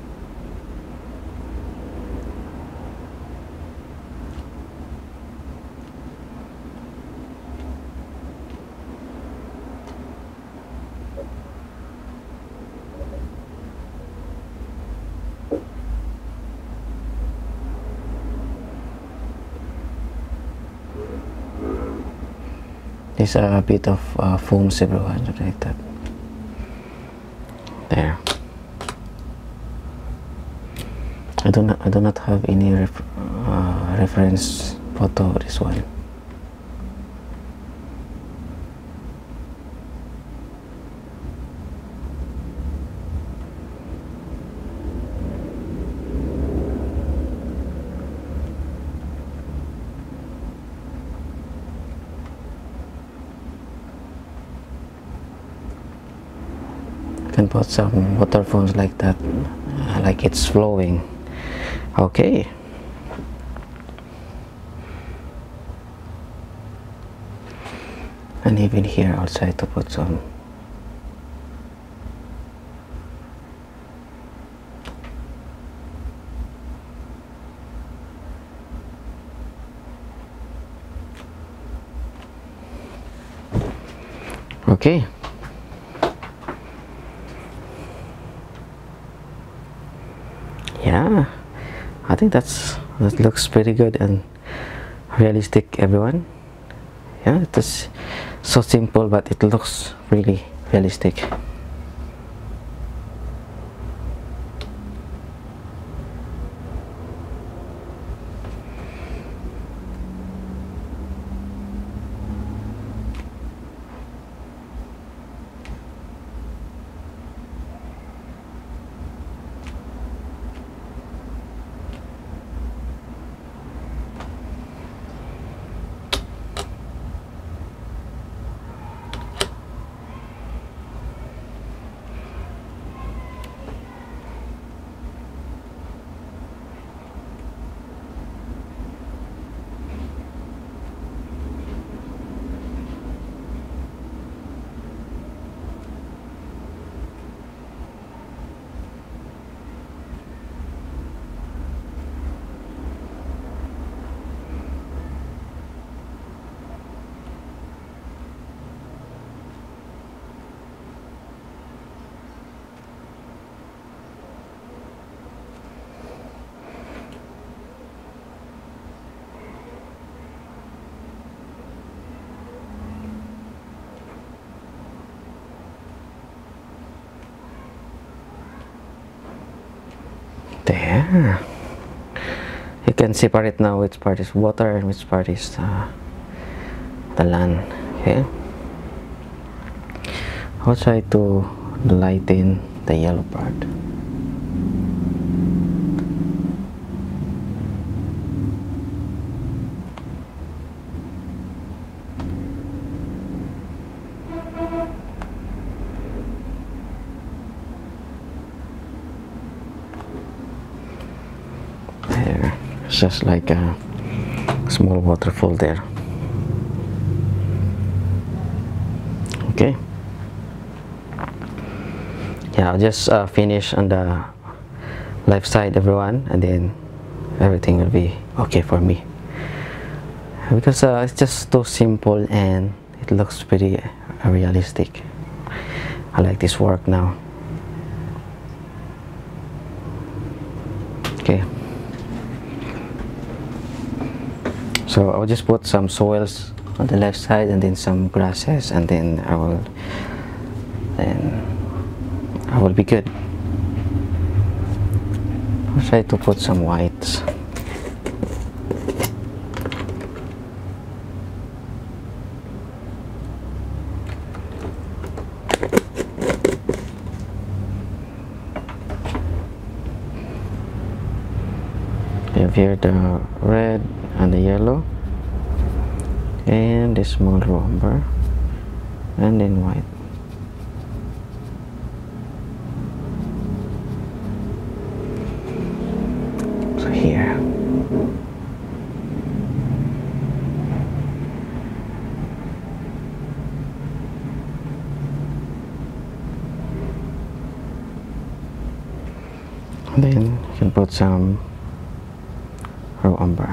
there's a bit of foams everywhere, like that. There. I do not have any reference photo of this one. Can put some waterfalls like that, like it's flowing. Okay. And even here outside to put some. Okay. Yeah, I think that looks pretty good and realistic, everyone. Yeah, it is so simple, but it looks really realistic. There, you can separate now which part is water and which part is the land. Okay, I'll try to lighten the yellow part. Just like a small waterfall there. Okay, yeah, I'll just finish on the left side, everyone, and then everything will be okay for me, because it's just too simple and it looks pretty realistic. I like this work now. Okay, so I'll just put some soils on the left side and then some grasses, and then I will be good. I'll try to put some whites. have here the red and the yellow, and the small row umber, and then white. So here. And then you can put some row umber.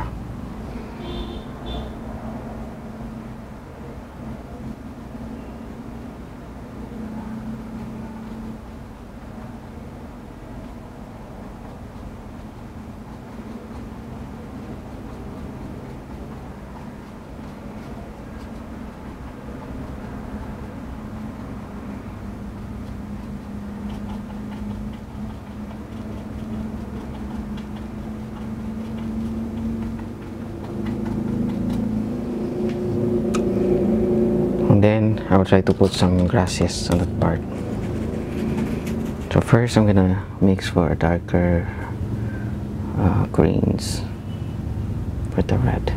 And then I will try to put some grasses on that part. So first I'm gonna mix for darker greens with the red.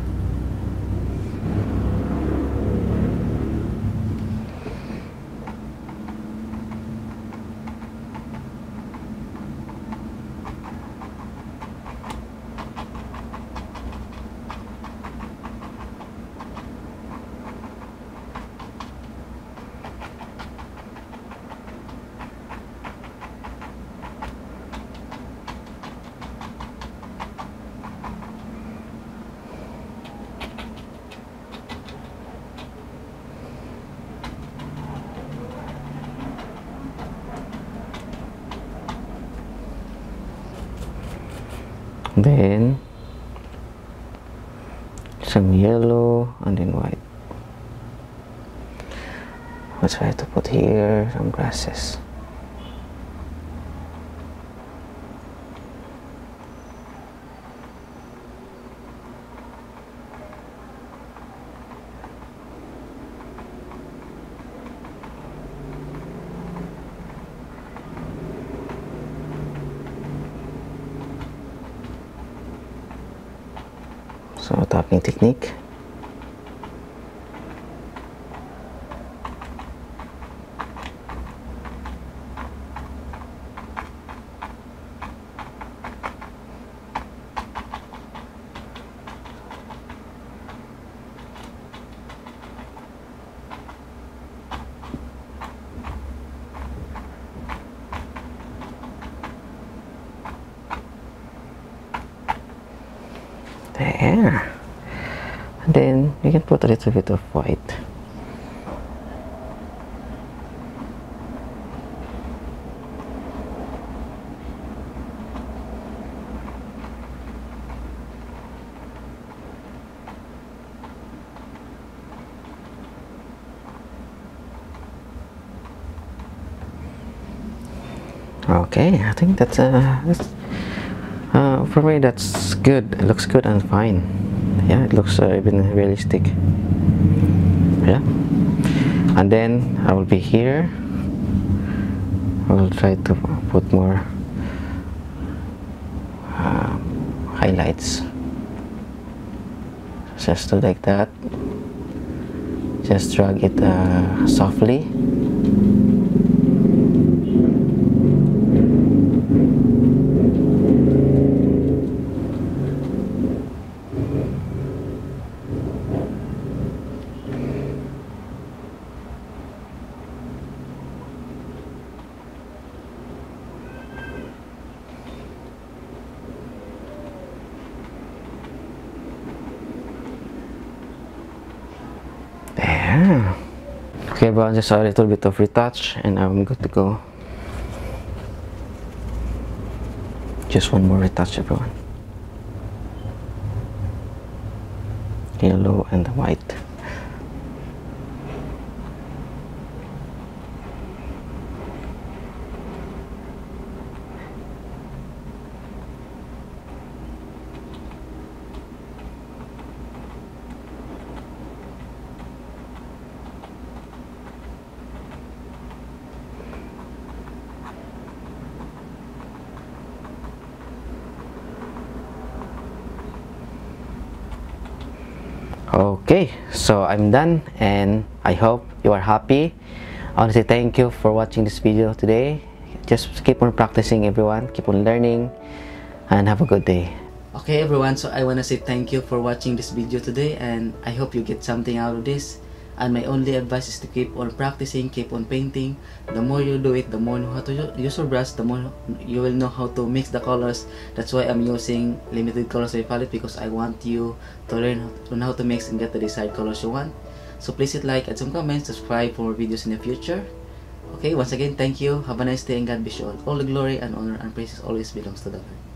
Then some yellow and then white. I'll try to put here some grasses. So tapping technique. There. And then you can put a little bit of white. Okay, I think that's for me that's good. It looks good and fine. Yeah, it looks even realistic. Yeah, and then I will be here. I will try to put more highlights. Just do like that. Just drag it softly. There. Okay, but just a little bit of retouch and I'm good to go. Just one more retouch, everyone. Yellow and white. Okay, so I'm done and I hope you are happy. I want to say thank you for watching this video today. Just keep on practicing, everyone. Keep on learning and have a good day. Okay everyone, so I want to say thank you for watching this video today, and I hope you get something out of this. And my only advice is to keep on practicing, keep on painting. The more you do it, the more you know how to use your brush, the more you will know how to mix the colors. That's why I'm using limited colors by palette, because I want you to learn how to mix and get the desired colors you want. So please hit like, add some comments, subscribe for more videos in the future. Okay, once again, thank you, have a nice day, and God bless you all. All the glory and honor and praises always belongs to the Lord.